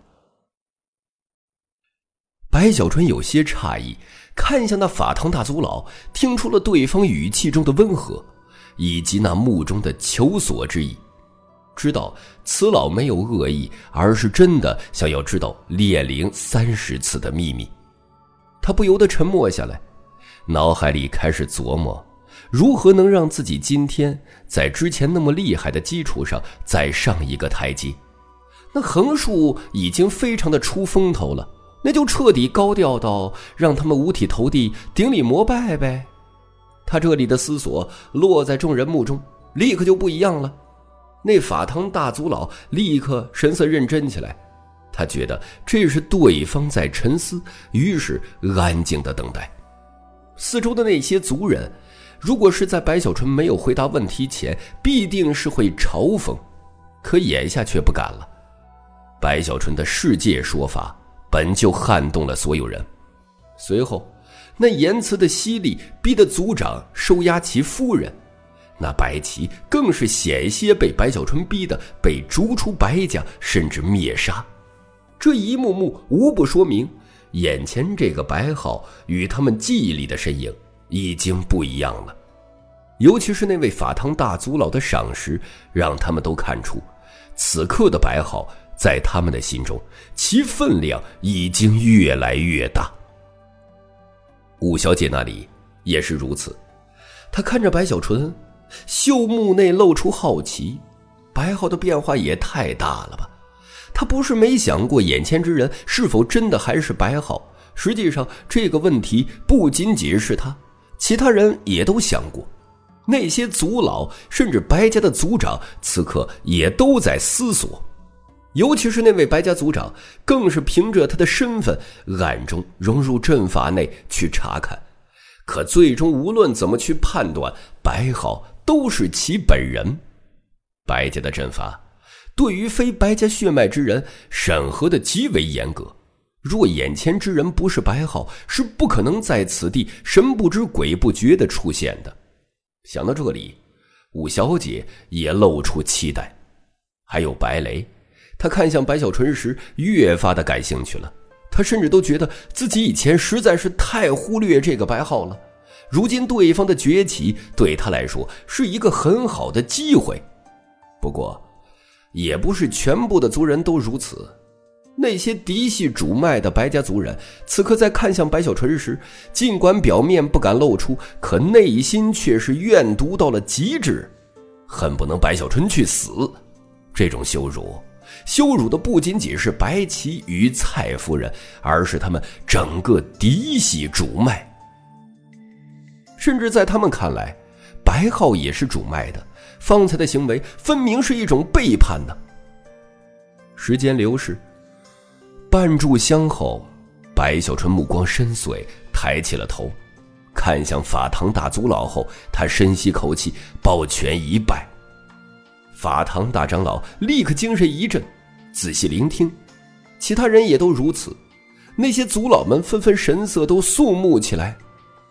白小纯有些诧异，看向那法堂大族老，听出了对方语气中的温和，以及那目中的求索之意，知道此老没有恶意，而是真的想要知道炼灵30次的秘密。他不由得沉默下来，脑海里开始琢磨如何能让自己今天在之前那么厉害的基础上再上一个台阶。那横竖已经非常的出风头了，那就彻底高调到让他们五体投地顶礼膜拜呗。他这里的思索落在众人目中，立刻就不一样了。那法堂大族老立刻神色认真起来，他觉得这是对方在沉思，于是安静的等待。四周的那些族人，如果是在白小纯没有回答问题前，必定是会嘲讽，可眼下却不敢了。白小纯的世界说法本就撼动了所有人，随后那言辞的犀利逼得族长收押其夫人，那白旗更是险些被白小纯逼得被逐出白家，甚至灭杀。这一幕幕无不说明，眼前这个白浩与他们记忆里的身影已经不一样了。尤其是那位法堂大族老的赏识，让他们都看出，此刻的白浩在他们的心中，其分量已经越来越大。五小姐那里也是如此，她看着白小纯，秀目内露出好奇，白浩的变化也太大了吧。他不是没想过眼前之人是否真的还是白浩，实际上这个问题不仅仅是他，其他人也都想过。那些族老甚至白家的族长此刻也都在思索，尤其是那位白家族长，更是凭着他的身份暗中融入阵法内去查看，可最终无论怎么去判断，白浩都是其本人。白家的阵法对于非白家血脉之人审核的极为严格，若眼前之人不是白浩，是不可能在此地神不知鬼不觉地出现的。想到这里，五小姐也露出期待。还有白雷，他看向白小纯时越发的感兴趣了，他甚至都觉得自己以前实在是太忽略这个白浩了，如今对方的崛起对他来说是一个很好的机会。不过也不是全部的族人都如此，那些嫡系主脉的白家族人此刻在看向白小纯时，尽管表面不敢露出，可内心却是怨毒到了极致，恨不能白小纯去死。这种羞辱的不仅仅是白旗与蔡夫人，而是他们整个嫡系主脉。甚至在他们看来，白浩也是主脉的，方才的行为分明是一种背叛呢。时间流逝，半炷香后，白小纯目光深邃，抬起了头，看向法堂大族老后，他深吸口气，抱拳一拜。法堂大长老立刻精神一振，仔细聆听，其他人也都如此。那些族老们纷纷神色都肃穆起来。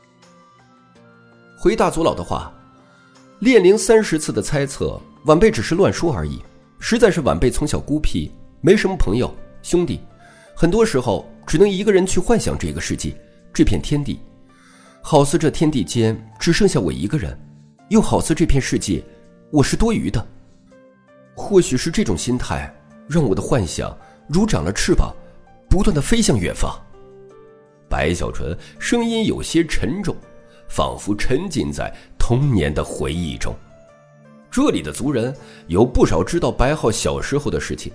回大族老的话，炼灵30次的猜测，晚辈只是乱说而已，实在是晚辈从小孤僻，没什么朋友兄弟，很多时候只能一个人去幻想这个世界，这片天地，好似这天地间只剩下我一个人，又好似这片世界我是多余的。或许是这种心态让我的幻想如长了翅膀，不断地飞向远方。白小纯声音有些沉重，仿佛沉浸在童年的回忆中。这里的族人有不少知道白浩小时候的事情，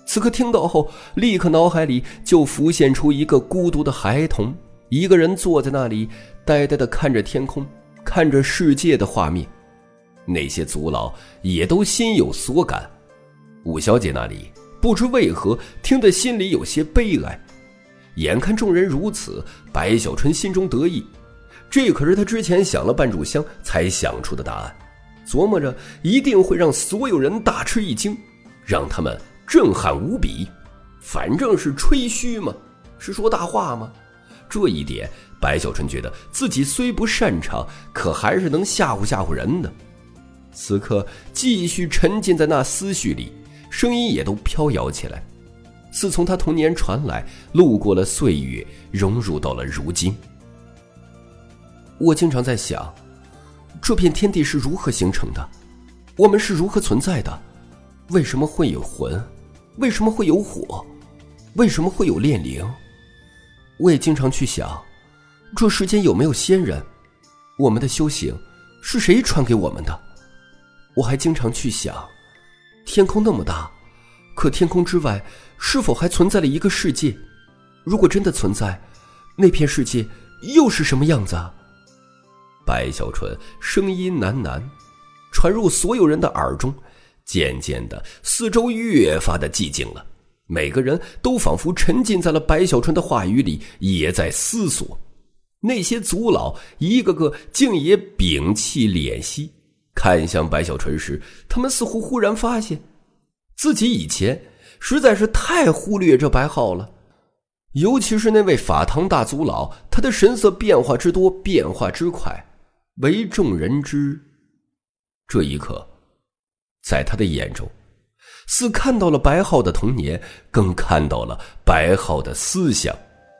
此刻听到后，立刻脑海里就浮现出一个孤独的孩童，一个人坐在那里，呆呆地看着天空，看着世界的画面。那些族老也都心有所感。五小姐那里不知为何听得心里有些悲哀。眼看众人如此，白小纯心中得意，这可是他之前想了半炷香才想出的答案，琢磨着一定会让所有人大吃一惊，让他们震撼无比。反正是吹嘘嘛，是说大话吗？这一点白小纯觉得自己虽不擅长，可还是能吓唬吓唬人的。此刻继续沉浸在那思绪里，声音也都飘摇起来，似从他童年传来，路过了岁月，融入到了如今。我经常在想，这片天地是如何形成的？我们是如何存在的？为什么会有魂？为什么会有火？为什么会有炼灵？我也经常去想，这世间有没有仙人？我们的修行是谁传给我们的？我还经常去想，天空那么大，可天空之外是否还存在了一个世界？如果真的存在，那片世界又是什么样子啊？白小纯声音喃喃传入所有人的耳中，渐渐的四周越发的寂静了，每个人都仿佛沉浸在了白小纯的话语里，也在思索。那些族老一个个竟也屏气敛息，看向白小纯时，他们似乎忽然发现自己以前实在是太忽略这白浩了。尤其是那位法堂大族老，他的神色变化之多，变化之快，为众人知。这一刻，在他的眼中，似看到了白浩的童年，更看到了白浩的思想。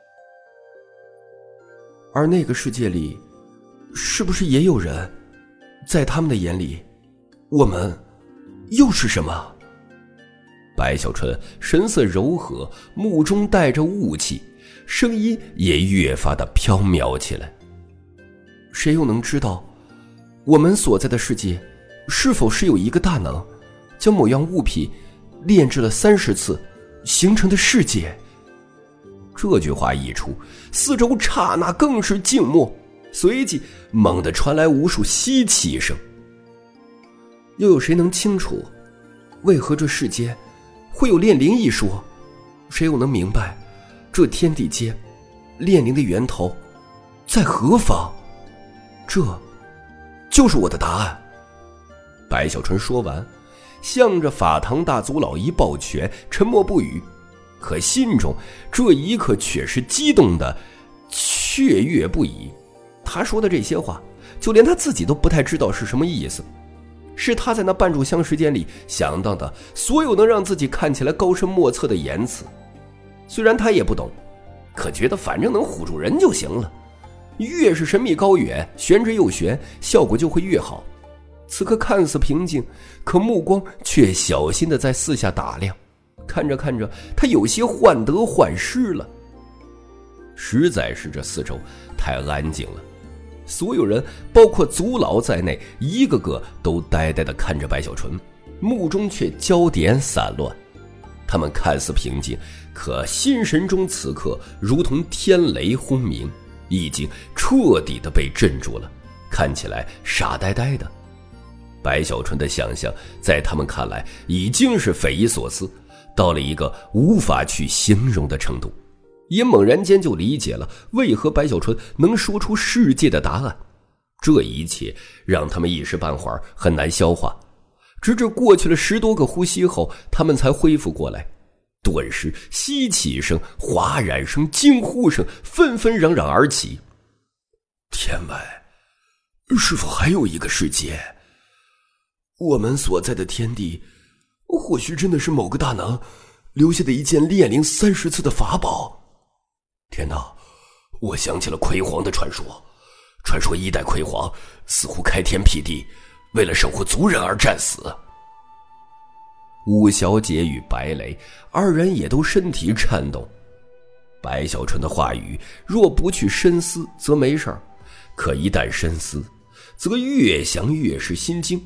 而那个世界里，是不是也有人，在他们的眼里，我们又是什么？白小纯神色柔和，目中带着雾气，声音也越发的飘渺起来。谁又能知道，我们所在的世界是否是有一个大能，将某样物品炼制了30次，形成的世界？这句话一出，四周刹那更是静默，随即猛地传来无数吸气声。又有谁能清楚，为何这世间会有炼灵一说？谁又能明白，这天地间炼灵的源头在何方？这就是我的答案。白小纯说完，向着法堂大族老一抱拳，沉默不语。可心中这一刻却是激动的雀跃不已。他说的这些话，就连他自己都不太知道是什么意思，是他在那半炷香时间里想到的所有能让自己看起来高深莫测的言辞。虽然他也不懂，可觉得反正能唬住人就行了。越是神秘高远，玄之又玄，效果就会越好。此刻看似平静，可目光却小心地在四下打量。看着看着，他有些患得患失了。实在是这四周太安静了，所有人包括族老在内，一个个都呆呆地看着白小纯，目中却焦点散乱。他们看似平静，可心神中此刻如同天雷轰鸣，已经彻底的被镇住了，看起来傻呆呆的。白小纯的想象在他们看来已经是匪夷所思，到了一个无法去形容的程度，也猛然间就理解了为何白小纯能说出世界的答案。这一切让他们一时半会儿很难消化，直至过去了10多个呼吸后，他们才恢复过来。顿时吸气声、哗然声、惊呼声纷纷嚷嚷而起。天外是否还有一个世界？我们所在的天地或许真的是某个大能留下的一件炼灵30次的法宝。天哪，我想起了魁皇的传说，传说1代魁皇似乎开天辟地，为了守护族人而战死。五小姐与白雷二人也都身体颤动。白小纯的话语若不去深思则没事儿，可一旦深思，则越想越是心惊。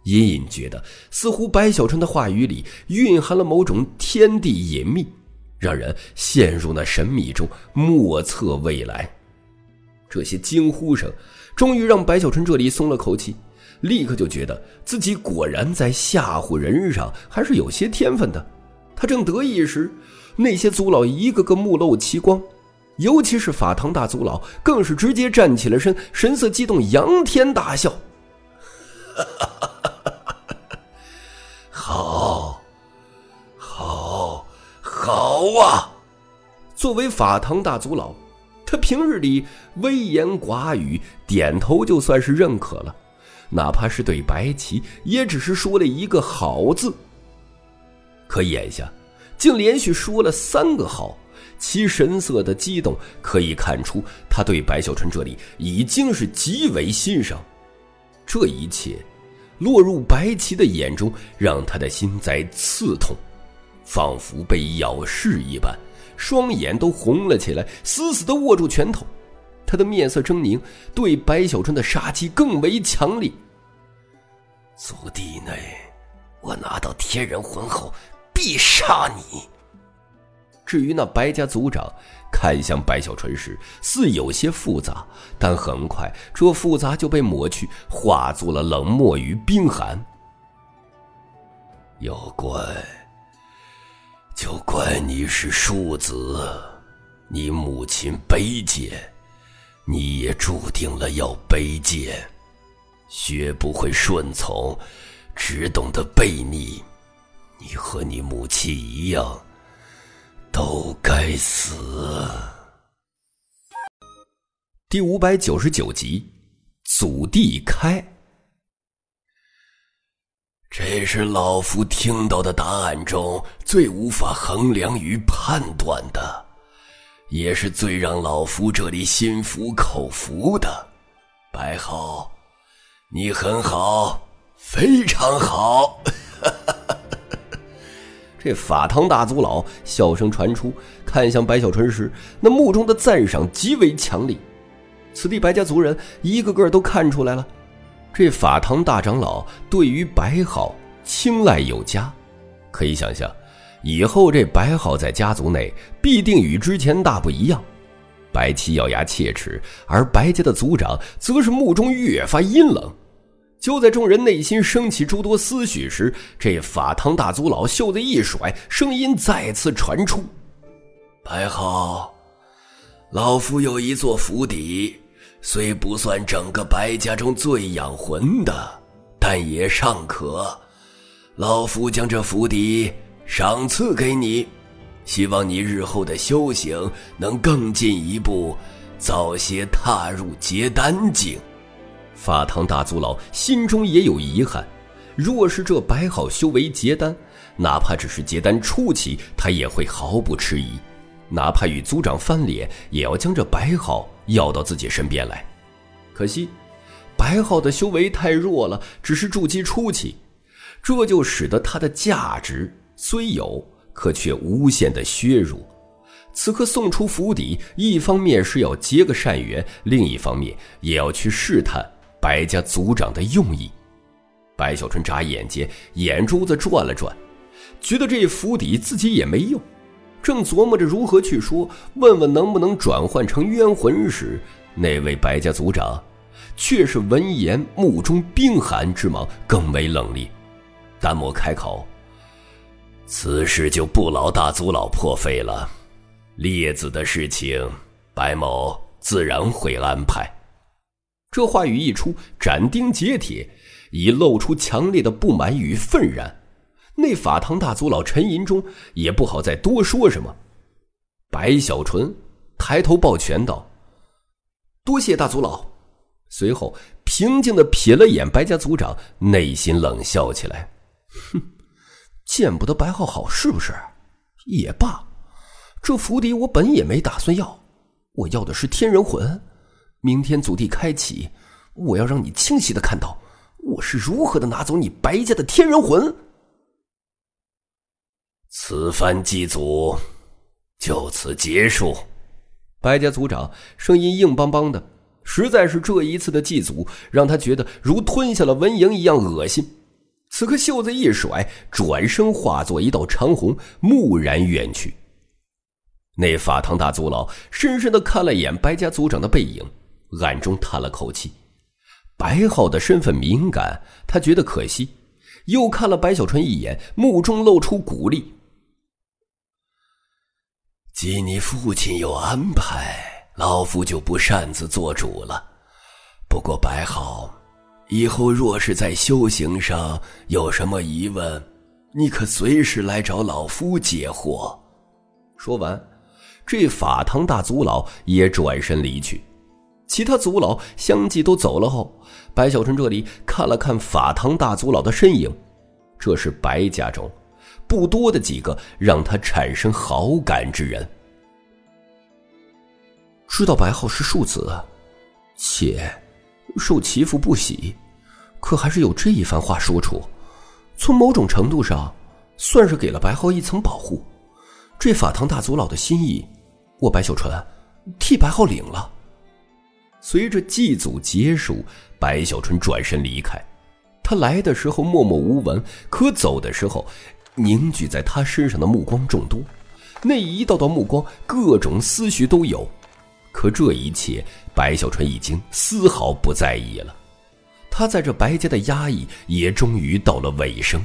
隐隐觉得似乎白小春的话语里蕴含了某种天地隐秘，让人陷入那神秘中莫测未来。这些惊呼声终于让白小春这里松了口气，立刻就觉得自己果然在吓唬人上还是有些天分的。他正得意时，那些族老一个个目露奇光，尤其是法堂大族老更是直接站起了身，神色激动，仰天大笑。 好啊！ 作为法堂大族老，他平日里微言寡语，点头就算是认可了，哪怕是对白棋也只是说了一个好字。可眼下竟连续说了3个好，其神色的激动可以看出他对白小春这里已经是极为欣赏。这一切落入白棋的眼中，让他的心在刺痛，仿佛被咬噬一般，双眼都红了起来，死死地握住拳头。他的面色狰狞，对白小春的杀气更为强烈。 族地内，我拿到天人魂后必杀你。 至于那白家族长看向白小春时似有些复杂，但很快这复杂就被抹去，化作了冷漠与冰寒。 就怪你是庶子，你母亲卑贱，你也注定了要卑贱，学不会顺从，只懂得悖逆，你和你母亲一样，都该死。 第599集，祖地开。 这是老夫听到的答案中最无法衡量与判断的，也是最让老夫这里心服口服的。白浩，你很好，非常好。 这法堂大族老笑声传出，看向白小春时，那目中的赞赏极为强烈。此地白家族人一个个都看出来了，这法堂大长老对于白浩青睐有加。可以想象，以后这白浩在家族内必定与之前大不一样。白棋咬牙切齿，而白家的族长则是目中越发阴冷。就在众人内心升起诸多思绪时，这法堂大族老袖子一甩，声音再次传出： 白浩，老夫有一座府邸，虽不算整个白家中最养魂的，但也尚可。老夫将这府邸赏赐给你，希望你日后的修行能更进一步，早些踏入结丹境。 法堂大族老心中也有遗憾，若是这白浩修为结丹，哪怕只是结丹初期，他也会毫不迟疑，哪怕与族长翻脸，也要将这白浩要到自己身边来。可惜白浩的修为太弱了，只是筑基初期，这就使得他的价值虽有，可却无限的削弱。此刻送出府邸，一方面是要结个善缘，另一方面也要去试探白家族长的用意。白小春眨眼间，眼珠子转了转，觉得这府邸自己也没用，正琢磨着如何去说，问问能不能转换成冤魂时，那位白家族长却是闻言目中冰寒之芒更为冷冽，淡漠开口： 此事就不劳大族老破费了，列子的事情白某自然会安排。 这话语一出，斩钉截铁，已露出强烈的不满与愤然。那法堂大族老沉吟中也不好再多说什么。白小纯抬头抱拳道：多谢大族老。随后平静地瞥了眼白家族长，内心冷笑起来：哼，见不得白浩好是不是？也罢，这府邸我本也没打算要，我要的是天人魂。明天祖地开启，我要让你清晰地看到我是如何的拿走你白家的天人魂。 此番祭祖就此结束。 白家族长声音硬邦邦的，实在是这一次的祭祖让他觉得如吞下了蚊蝇一样恶心。 此刻袖子一甩，转身化作一道长虹，蓦然远去。那法堂大族老深深地看了一眼白家族长的背影，暗中叹了口气。白浩的身份敏感，他觉得可惜，又看了白小纯一眼，目中露出鼓励。 既你父亲有安排，老夫就不擅自做主了。不过白浩，以后若是在修行上有什么疑问，你可随时来找老夫解惑。 说完，这法堂大族老也转身离去。其他族老相继都走了后，白小纯这里看了看法堂大族老的身影，这是白家中不多的几个让他产生好感之人。知道白浩是庶子，且受其父不喜，可还是有这一番话说出，从某种程度上算是给了白浩一层保护。这法堂大族老的心意，我白小纯替白浩领了。随着祭祖结束，白小纯转身离开。他来的时候默默无闻，可走的时候凝聚在他身上的目光众多，那一道道目光，各种思绪都有。可这一切白小纯已经丝毫不在意了。他在这白家的压抑也终于到了尾声。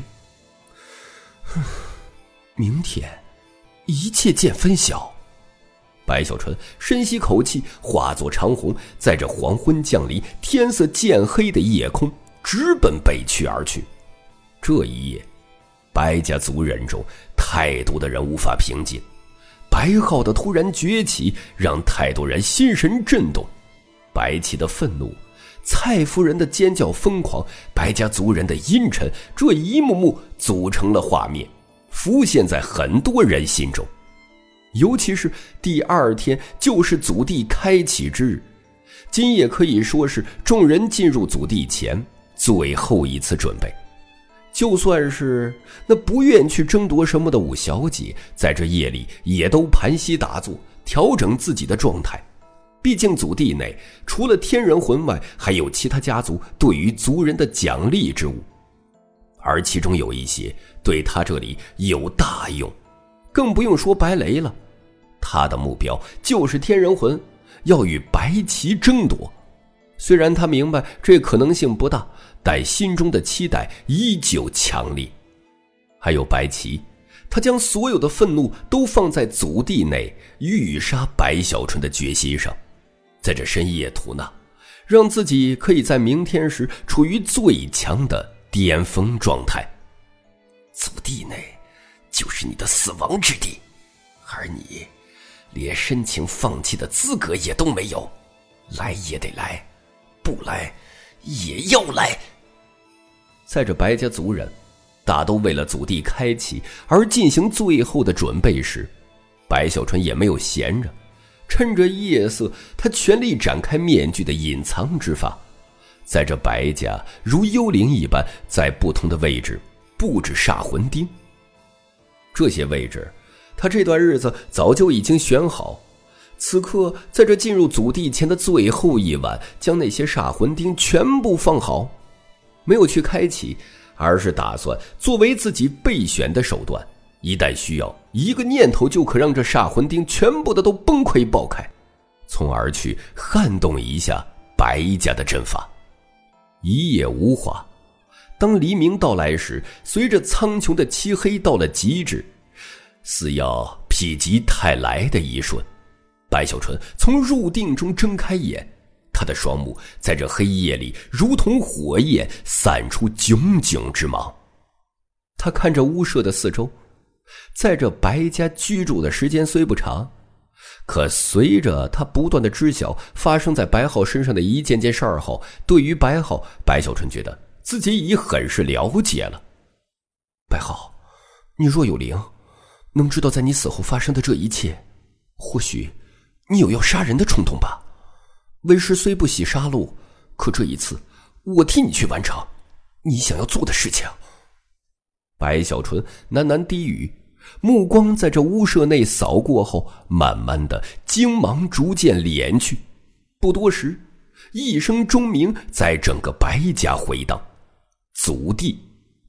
明天一切见分晓。白小纯深吸口气，化作长虹，在这黄昏降临、天色渐黑的夜空直奔北区而去。这一夜，白家族人中太多的人无法平静。白浩的突然崛起让太多人心神震动，白起的愤怒，蔡夫人的尖叫疯狂，白家族人的阴沉，这一幕幕组成了画面，浮现在很多人心中。尤其是第二天就是祖地开启之日，今夜可以说是众人进入祖地前最后一次准备。就算是那不愿去争夺什么的五小姐，在这夜里也都盘膝打坐，调整自己的状态。毕竟祖地内除了天人魂外，还有其他家族对于族人的奖励之物，而其中有一些对他这里有大用，更不用说白雷了。他的目标就是天人魂，要与白旗争夺。虽然他明白这可能性不大，但心中的期待依旧强烈。还有白旗，他将所有的愤怒都放在祖地内欲杀白小纯的决心上，在这深夜吐纳，让自己可以在明天时处于最强的巅峰状态。 祖地内就是你的死亡之地，而你连申请放弃的资格也都没有，来也得来，不来也要来。 在这白家族人大都为了祖地开启而进行最后的准备时，白小纯也没有闲着，趁着夜色，他全力展开面具的隐藏之法，在这白家如幽灵一般，在不同的位置布置煞魂钉。这些位置他这段日子早就已经选好，此刻在这进入祖地前的最后一晚，将那些煞魂钉全部放好，没有去开启，而是打算作为自己备选的手段，一旦需要，一个念头就可让这煞魂钉全部的都崩溃爆开，从而去撼动一下白家的阵法。一夜无话，当黎明到来时，随着苍穹的漆黑到了极致，似要否极泰来的一瞬，白小纯从入定中睁开眼，他的双目在这黑夜里如同火焰，散出炯炯之芒。他看着屋舍的四周，在这白家居住的时间虽不长，可随着他不断的知晓发生在白浩身上的一件件事儿后，对于白浩，白小纯觉得自己已很是了解了。白浩，你若有灵，能知道在你死后发生的这一切，或许你有要杀人的冲动吧？为师虽不喜杀戮，可这一次我替你去完成你想要做的事情。白小纯喃喃低语，目光在这屋舍内扫过后，慢慢的精芒逐渐敛去。不多时，一声钟鸣在整个白家回荡，祖地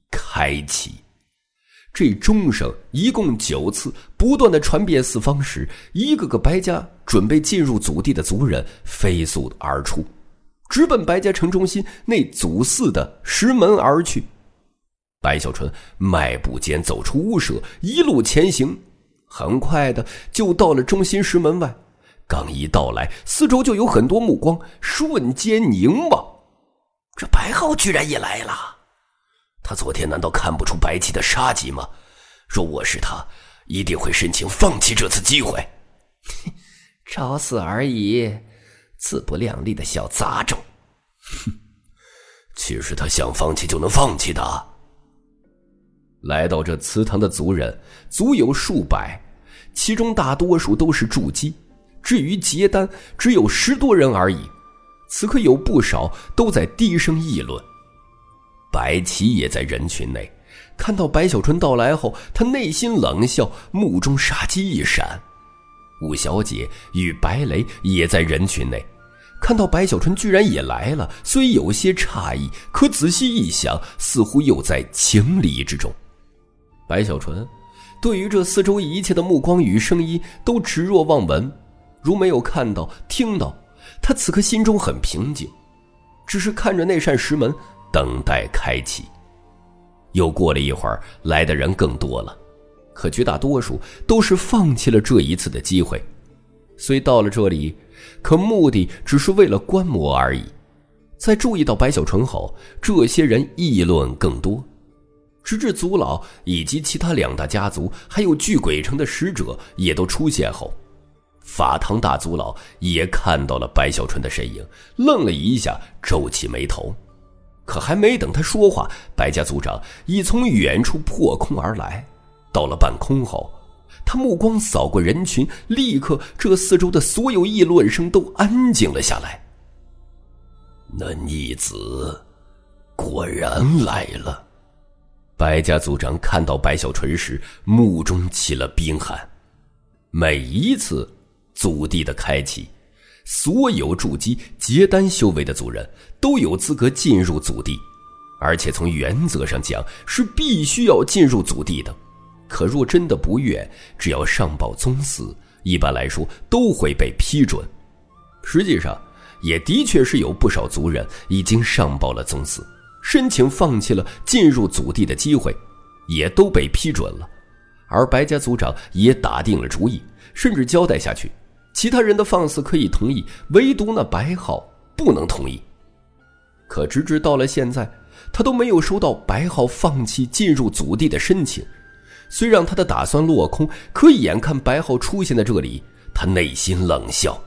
开启。这钟声一共9次，不断的传遍四方时，一个个白家准备进入祖地的族人飞速而出，直奔白家城中心那祖祠的石门而去。白小纯迈步间走出屋舍，一路前行，很快的就到了中心石门外。刚一到来，四周就有很多目光瞬间凝望。 这白浩居然也来了，他昨天难道看不出白起的杀机吗？若我是他，一定会申请放弃这次机会。 找死而已，自不量力的小杂种。 其实他想放弃就能放弃的。 来到这祠堂的族人足有数百，其中大多数都是筑基，至于结丹只有10多人而已。此刻有不少都在低声议论。白起也在人群内，看到白小纯到来后，他内心冷笑，目中杀机一闪。武小姐与白雷也在人群内，看到白小纯居然也来了，虽有些诧异，可仔细一想，似乎又在情理之中。白小纯对于这四周一切的目光与声音都置若罔闻，如没有看到听到，他此刻心中很平静，只是看着那扇石门等待开启。又过了一会儿，来的人更多了，可绝大多数都是放弃了这一次的机会。虽到了这里，可目的只是为了观摩而已。在注意到白小纯后，这些人议论更多，直至族老以及其他2大家族还有聚鬼城的使者也都出现后，法堂大族老也看到了白小纯的身影，愣了一下，皱起眉头。可还没等他说话，白家族长已从远处破空而来。到了半空后，他目光扫过人群，立刻这四周的所有议论声都安静了下来。 那逆子果然来了。 白家族长看到白小纯时，目中起了冰寒。每一次祖地的开启，所有筑基结丹修为的族人都有资格进入祖地，而且从原则上讲是必须要进入祖地的。可若真的不愿，只要上报宗祠，一般来说都会被批准。实际上也的确是有不少族人已经上报了宗祠，申请放弃了进入祖地的机会，也都被批准了。而白家族长也打定了主意，甚至交代下去，其他人的放肆可以同意，唯独那白浩不能同意。可直至到了现在，他都没有收到白浩放弃进入祖地的申请。虽让他的打算落空，可眼看白浩出现在这里，他内心冷笑，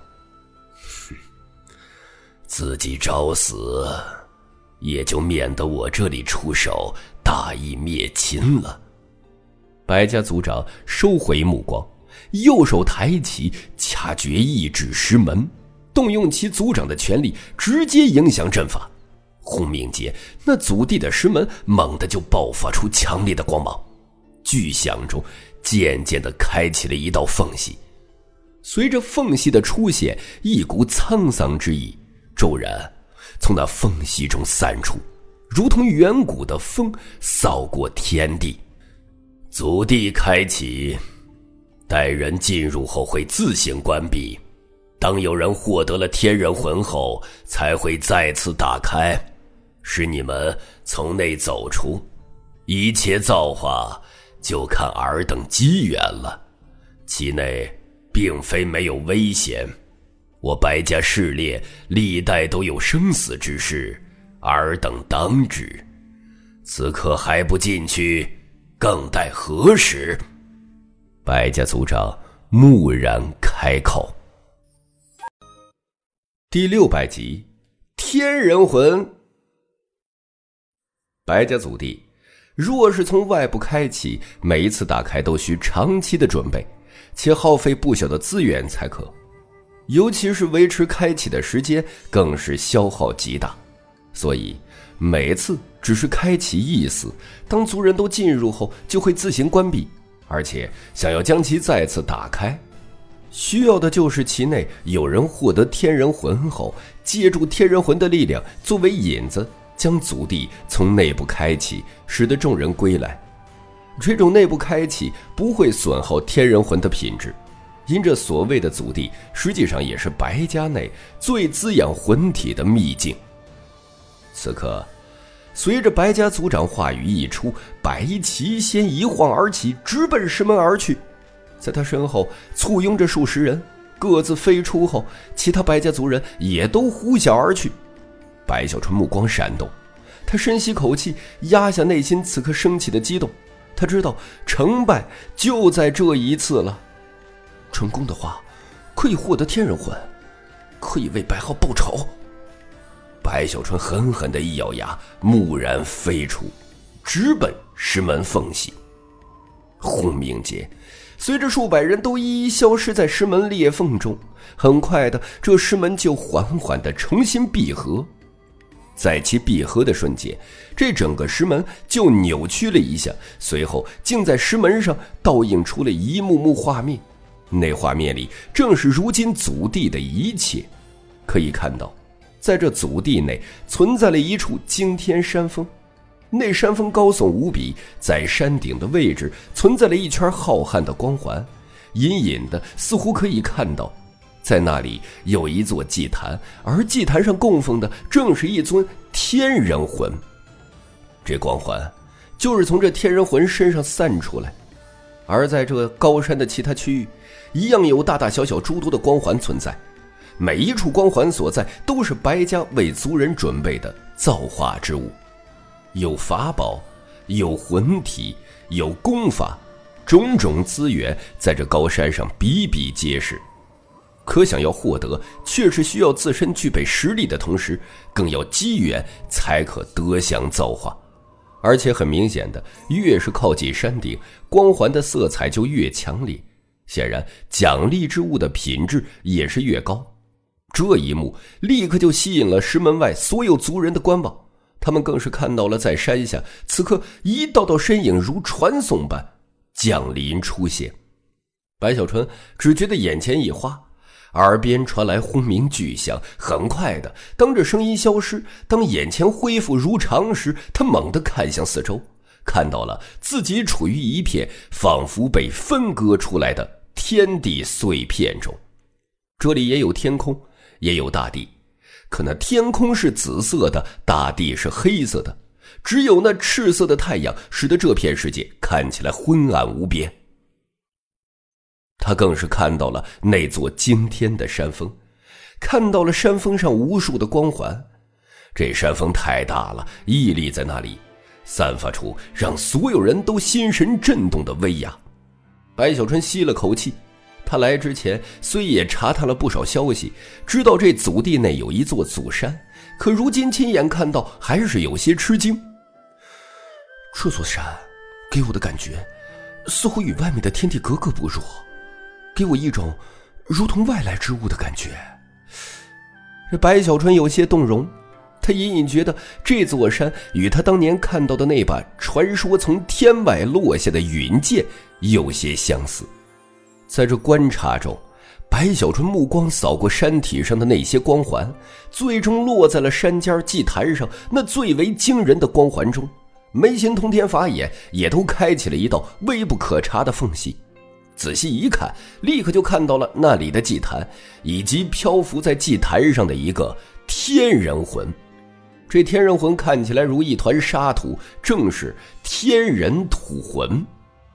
自己找死，也就免得我这里出手大义灭亲了。 白家族长收回目光，右手抬起，掐诀一指石门，动用其族长的权力，直接影响阵法。轰鸣间，那祖地的石门猛地就爆发出强烈的光芒，巨响中渐渐地开启了一道缝隙。随着缝隙的出现，一股沧桑之意骤然从那缝隙中散出，如同远古的风扫过天地。 祖地开启，待人进入后会自行关闭，当有人获得了天人魂后才会再次打开，使你们从内走出。一切造化就看尔等机缘了，其内并非没有危险。我白家世烈历代都有生死之事，尔等当知。此刻还不进去，更待何时？ 白家族长蓦然开口。第600集，天人魂。白家祖地若是从外部开启，每一次打开都需长期的准备，且耗费不小的资源才可，尤其是维持开启的时间更是消耗极大。所以每次只是开启一丝，当族人都进入后就会自行关闭，而且想要将其再次打开，需要的就是其内有人获得天人魂后，借助天人魂的力量作为引子， 将祖地从内部开启，使得众人归来。这种内部开启不会损耗天人魂的品质，因这所谓的祖地实际上也是白家内最滋养魂体的秘境。此刻随着白家族长话语一出，白旗先一晃而起，直奔石门而去。在他身后簇拥着数十人，各自飞出后，其他白家族人也都呼啸而去。白小春目光闪动，他深吸口气，压下内心此刻升起的激动。他知道成败就在这一次了。 成功的话，可以获得天人魂，可以为白浩报仇。 白小春狠狠地一咬牙，蓦然飞出，直奔石门缝隙。轰鸣间，随着数百人都一一消失在石门裂缝中，很快的，这石门就缓缓地重新闭合。在其闭合的瞬间，这整个石门就扭曲了一下，随后竟在石门上倒映出了一幕幕画面。那画面里正是如今祖地的一切。可以看到，在这祖地内存在了一处惊天山峰，那山峰高耸无比，在山顶的位置存在了一圈浩瀚的光环，隐隐的似乎可以看到，在那里有一座祭坛，而祭坛上供奉的正是一尊天人魂。这光环就是从这天人魂身上散出来。而在这高山的其他区域，一样有大大小小诸多的光环存在，每一处光环所在都是白家为族人准备的造化之物，有法宝，有魂体，有功法，种种资源在这高山上比比皆是。可想要获得，却是需要自身具备实力的同时，更要机缘才可得享造化。而且很明显的，越是靠近山顶，光环的色彩就越强烈，显然奖励之物的品质也是越高。这一幕立刻就吸引了石门外所有族人的观望，他们更是看到了在山下此刻一道道身影如传送般降临出现。白小春只觉得眼前一花，耳边传来轰鸣巨响。很快的，当这声音消失，当眼前恢复如常时，他猛地看向四周，看到了自己处于一片仿佛被分割出来的天地碎片中。这里也有天空，也有大地，可那天空是紫色的，大地是黑色的，只有那赤色的太阳使得这片世界看起来昏暗无边。他更是看到了那座惊天的山峰，看到了山峰上无数的光环。这山峰太大了，屹立在那里，散发出让所有人都心神震动的威压。白小春吸了口气，他来之前虽也查探了不少消息，知道这祖地内有一座祖山，可如今亲眼看到，还是有些吃惊。 这座山给我的感觉似乎与外面的天地格格不入，给我一种如同外来之物的感觉。 这白小春有些动容，他隐隐觉得这座山与他当年看到的那把传说从天外落下的陨剑有些相似。在这观察中，白小春目光扫过山体上的那些光环，最终落在了山尖祭坛上那最为惊人的光环中。眉心通天法眼也都开启了一道微不可察的缝隙，仔细一看，立刻就看到了那里的祭坛，以及漂浮在祭坛上的一个天人魂。这天人魂看起来如一团沙土，正是天人土魂。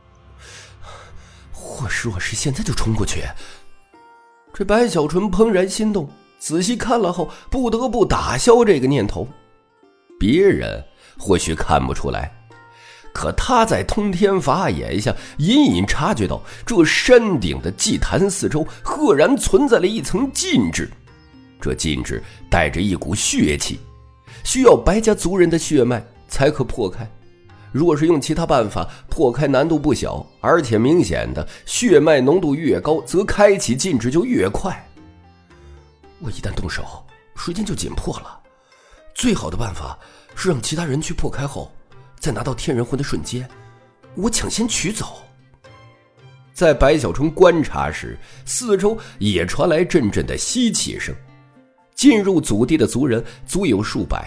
或是我是现在就冲过去。 这白小纯怦然心动，仔细看了后不得不打消这个念头。别人或许看不出来，可他在通天法眼下隐隐察觉到，这山顶的祭坛四周赫然存在了一层禁制。这禁制带着一股血气，需要白家族人的血脉才可破开。若是用其他办法破开难度不小，而且明显的血脉浓度越高，则开启禁制就越快。 我一旦动手，时间就紧迫了。最好的办法是让其他人去破开后，在拿到天人魂的瞬间，我抢先取走。 在白小春观察时，四周也传来阵阵的吸气声。进入祖地的族人足有数百，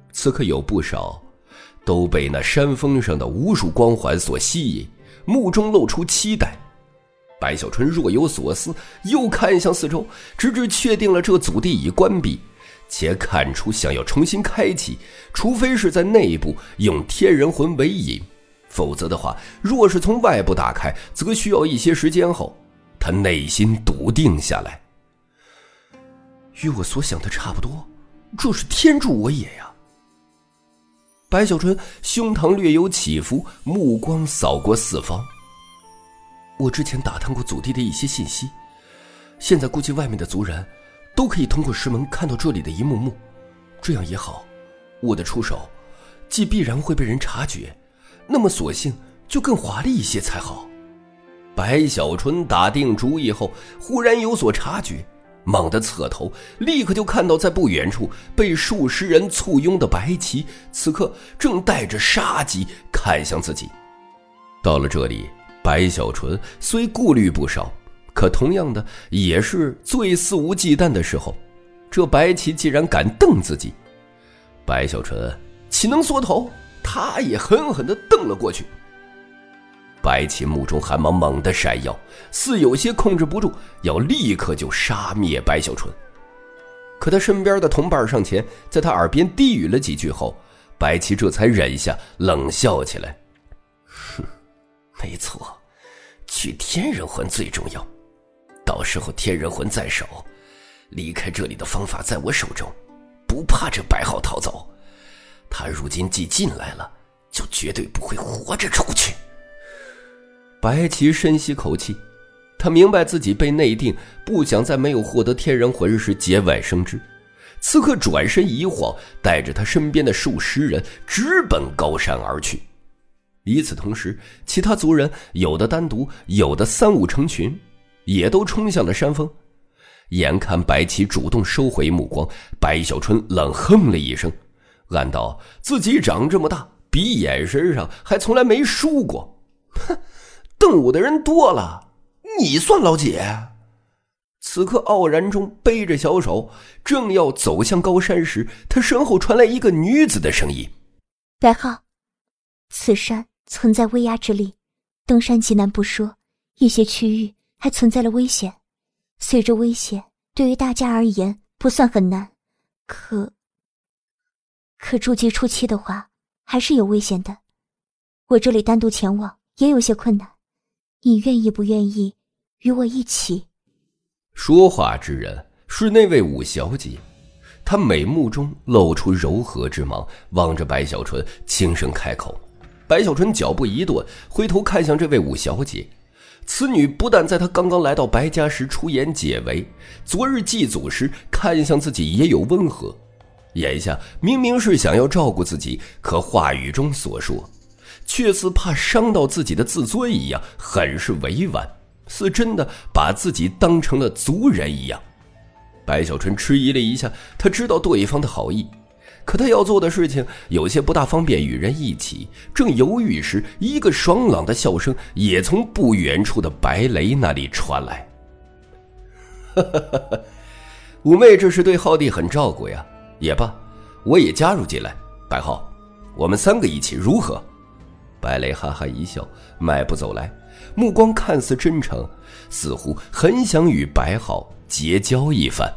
此刻有不少都被那山峰上的无数光环所吸引，目中露出期待。白小春若有所思，又看向四周，直至确定了这祖地已关闭，且看出想要重新开启，除非是在内部用天人魂为引，否则的话，若是从外部打开，则需要一些时间后，他内心笃定下来。 与我所想的差不多，这是天助我也呀！ 白小春胸膛略有起伏，目光扫过四方。 我之前打探过祖地的一些信息，现在估计外面的族人都可以通过石门看到这里的一幕幕，这样也好，我的出手既必然会被人察觉，那么索性就更华丽一些才好。 白小春打定主意后，忽然有所察觉，猛地侧头，立刻就看到在不远处被数十人簇拥的白旗，此刻正带着杀机看向自己。到了这里，白小纯虽顾虑不少，可同样的也是最肆无忌惮的时候。这白旗既然敢瞪自己，白小纯岂能缩头？他也狠狠地瞪了过去。白旗目中寒芒猛地闪耀，似有些控制不住，要立刻就杀灭白小纯。可他身边的同伴上前，在他耳边低语了几句后，白旗这才忍下，冷笑起来：“ 哼，没错，取天人魂最重要。到时候天人魂在手，离开这里的方法在我手中，不怕这白浩逃走。他如今既进来了，就绝对不会活着出去。” 白旗深吸口气，他明白自己被内定，不想在没有获得天人魂时节外生枝。此刻转身一晃，带着他身边的数十人直奔高山而去。与此同时，其他族人有的单独，有的三五成群，也都冲向了山峰。眼看白旗主动收回目光，白小春冷哼了一声，暗道自己长这么大，比眼神上还从来没输过。 哼，瞪我的人多了，你算老几？ 此刻傲然中背着小手，正要走向高山时，他身后传来一个女子的声音：“ 白浩，此山存在威压之力，登山极难不说，一些区域还存在了危险。随着危险，对于大家而言不算很难，可筑基初期的话，还是有危险的。我这里单独前往也有些困难，你愿意不愿意与我一起？” 说话之人是那位五小姐，她美目中露出柔和之芒，望着白小纯轻声开口。白小纯脚步一顿，回头看向这位五小姐。此女不但在她刚刚来到白家时出言解围，昨日祭祖时看向自己也有温和，眼下明明是想要照顾自己，可话语中所说却似怕伤到自己的自尊一样，很是委婉，似真的把自己当成了族人一样。白小春迟疑了一下，他知道对方的好意，可他要做的事情有些不大方便与人一起。正犹豫时，一个爽朗的笑声也从不远处的白雷那里传来。五妹这是对浩弟很照顾呀，也罢，我也加入进来。白浩，我们三个一起如何？白雷哈哈一笑，迈步走来，目光看似真诚，似乎很想与白浩结交一番。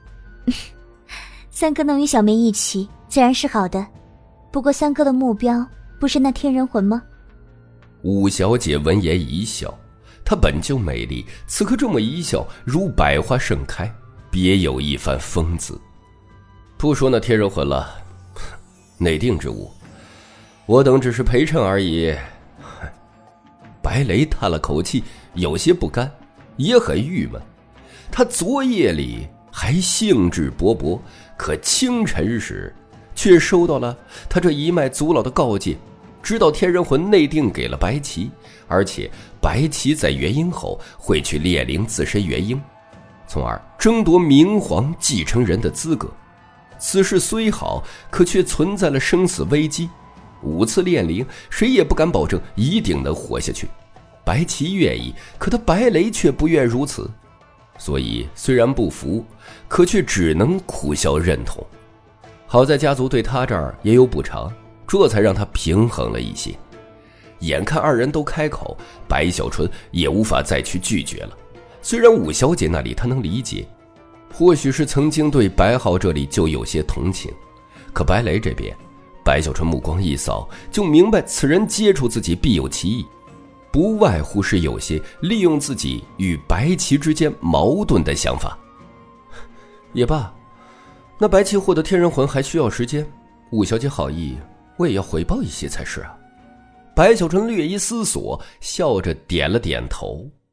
三哥能与小妹一起自然是好的，不过三哥的目标不是那天人魂吗？ 五小姐闻言一笑，她本就美丽，此刻这么一笑，如百花盛开，别有一番风姿。不说那天人魂了，内定之物我等只是陪衬而已。白雷叹了口气，有些不甘，也很郁闷。他昨夜里还兴致勃勃，可清晨时却收到了他这一脉祖老的告诫，知道天人魂内定给了白旗，而且白旗在元婴后会去烈灵自身元婴，从而争夺明皇继承人的资格。此事虽好，可却存在了生死危机。5次炼灵，谁也不敢保证一定能活下去。白旗愿意，可他白雷却不愿如此，所以虽然不服，可却只能苦笑认同。 好在家族对他这儿也有补偿，这才让他平衡了一些。眼看二人都开口，白小纯也无法再去拒绝了。虽然武小姐那里他能理解，或许是曾经对白浩这里就有些同情，可白雷这边，白小纯目光一扫，就明白此人接触自己必有其意，不外乎是有些利用自己与白棋之间矛盾的想法。也罢，那白棋获得天人魂还需要时间，武小姐好意，我也要回报一些才是啊。白小纯略一思索，笑着点了点头。